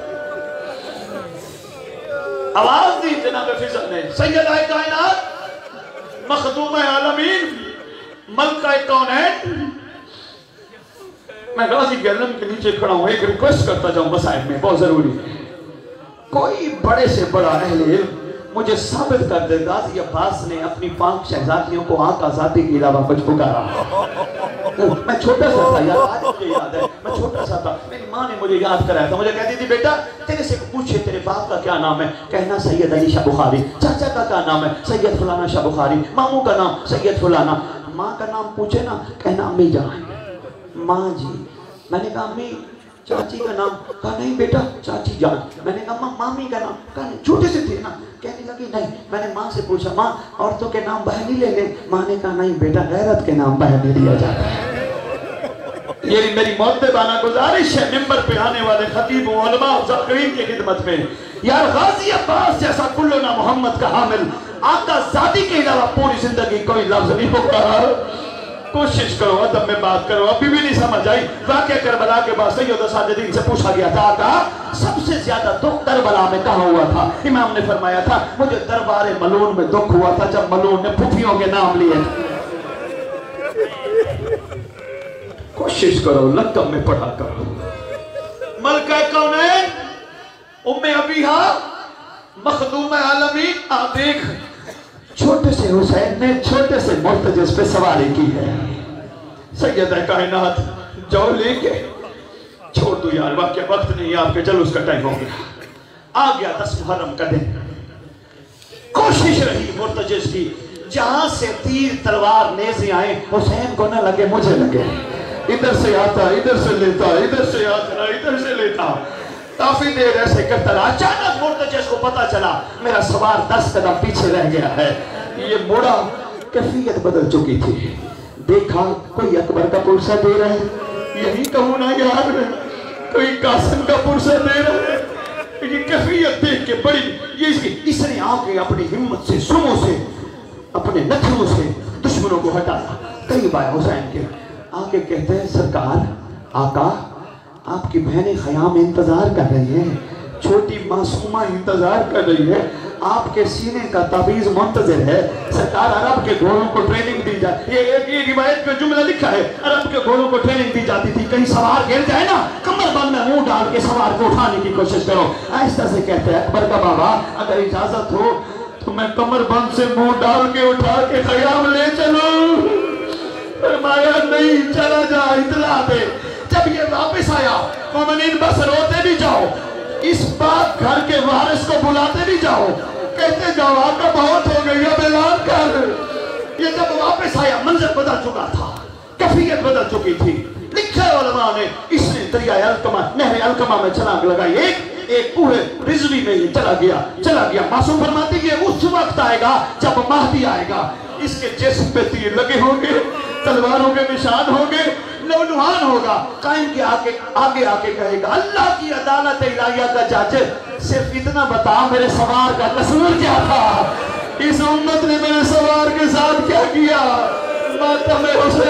आवाज दी जनाब फिजल ने, सैयद-ए कायनात, मखदूम आलमीन, मलका कौनैन, मैं गाजी के अलम के नीचे खड़ा हूं, एक रिक्वेस्ट करता जाऊं मसाइब में, बहुत जरूरी है। कोई बड़े से बड़ा अहले इल्म मुझे साबित कर दे गाजी अब्बास ने अपनी पांच शहजादियों को आका आजादी के अलावा कुछ पुकारा। मैं छोटा सा था यार, आज मुझे याद है, मैं छोटा सा था, मेरी माँ ने मुझे याद कराया था। मुझे कहती थी बेटा तेरे से पूछे तेरे बाप का क्या नाम है, कहना सैयद अली शाह बुखारी। चाचा का क्या नाम है, सैयद फलाना शाह बुखारी। मामू का नाम सैयद फलाना। माँ का नाम पूछे ना, कहना अम्मी जान, माँ जी। मैंने कहा अम्मी। चाची का नाम, कहा नहीं बेटा चाची जान। मैंने कहा माँ मामी का नाम, कहा नहीं, छोटे से थे ना। कहने लगी नहीं। मैंने माँ से पूछा माँ औरतों के नाम बहनी ले ले। माँ ने कहा नहीं बेटा गैरत के नाम बहनी लिया जाता है। ये मेरी मुअद्दबाना गुजारिश है मिंबर पे आने वाले खतीब उलमा ज़ाकिरीन की खिदमत में, यार गाजी अब्बास जैसा कुल्लुना मोहम्मद का हामिल आका ज़ादी के अलावा पूरी जिंदगी कोई लफ्ज नहीं होगा। कोशिश करो अदब में बात करो। अभी भी नहीं समझ आई वाक़या करबला के बाद सैयद साजिदीन से पूछा गया था आका सबसे ज्यादा दुख करबला में कहाँ हुआ था। इमाम ने फरमाया था मुझे दरबार मलून में दुख हुआ था जब मलून ने फुफियों के नाम लिए। कोशिश करो लक़ब में पढ़ा करो। मलका कौनैन उम्मे अबीहा मखदूम आलमीन। आप देख छोटे से हुसैन ने छोटे से मुर्तजिज़ पे सवारी की है। सैयद कायनात जाओ लेके छोड़ दो यार, वाक़या वक्त नहीं आपके, चलो उसका टाइम हो गया। आ गया दस मुहर्रम का दिन। कोशिश रही मुर्तजिज़ की जहां से तीर तलवार नेज़े आए हुसैन को न लगे मुझे लगे। इधर से आता इधर से लेता, इधर से आता इधर से लेता, काफी देर ऐसे करता रहा। अचानक मुर्तजिज़ को पता चला मेरा सवार दस कदम पीछे रह गया है। ये मुड़ा, कैफियत बदल चुकी थी। देखा कोई अकबर का पुरसा दे रहा है, यही कहूँ ना यार, कोई कासिम का पुरसा दे रहा है। ये कैफियत देख के बड़ी ये इसकी इसने आके अपनी हिम्मत से सुमो से अपने नथनों से दुश्मनों को हटाया। करीब आया हुसैन के, आके कहते हैं सरकार आका आपकी बहनें ख़याम इंतजार कर रही हैं, छोटी मासूमा इंतजार कर रही है, आपके सीने का ताबीज मुंतज़िर है। सरकार अरब के घोड़ों को ट्रेनिंग दी जाती है, एक ये रिवायत में जुमला लिखा है अरब के घोड़ों को ट्रेनिंग दी जाती थी, कहीं सवार गिर जाए ना कमरबंद में मुंह डाल के सवार को उठाने की कोशिश करो। ऐसा से कहते हैं अकबर का बाबा अगर इजाजत हो तो मैं कमरबंद से मुंह डाल के उठा के ख़याम ले चलूं। फरमाया नहीं, चला जा, इतला दे। जब ये वापस आया मोमिनीन बस रोते भी जाओ, इस बात घर के वारिस को बुलाते भी जाओ, कहते जाओ आका बहुत हो गई अब ऐलान कर। ये जब वापस आया मंजर बदल चुका था, कैफियत बदल चुकी थी। लिखा उलमा ने इसने दरिया अलकमा नहर अलकमा में छलांग लगाई, एक एक पूरे रिजवी में ये चला गया चला गया। मासूम फरमाती है उस वक्त आएगा जब महदी आएगा, इसके जिस्म पे तीर लगे होंगे, तलवारों के निशान होंगे, लौलुहान होगा। कायम के आके आगे आके कहेगा अल्लाह की अदालत इलाहिया का जज सिर्फ इतना बता मेरे सवार का कसूर क्या था, इस उम्मत ने मेरे सवार के साथ क्या किया। मातम हुसैन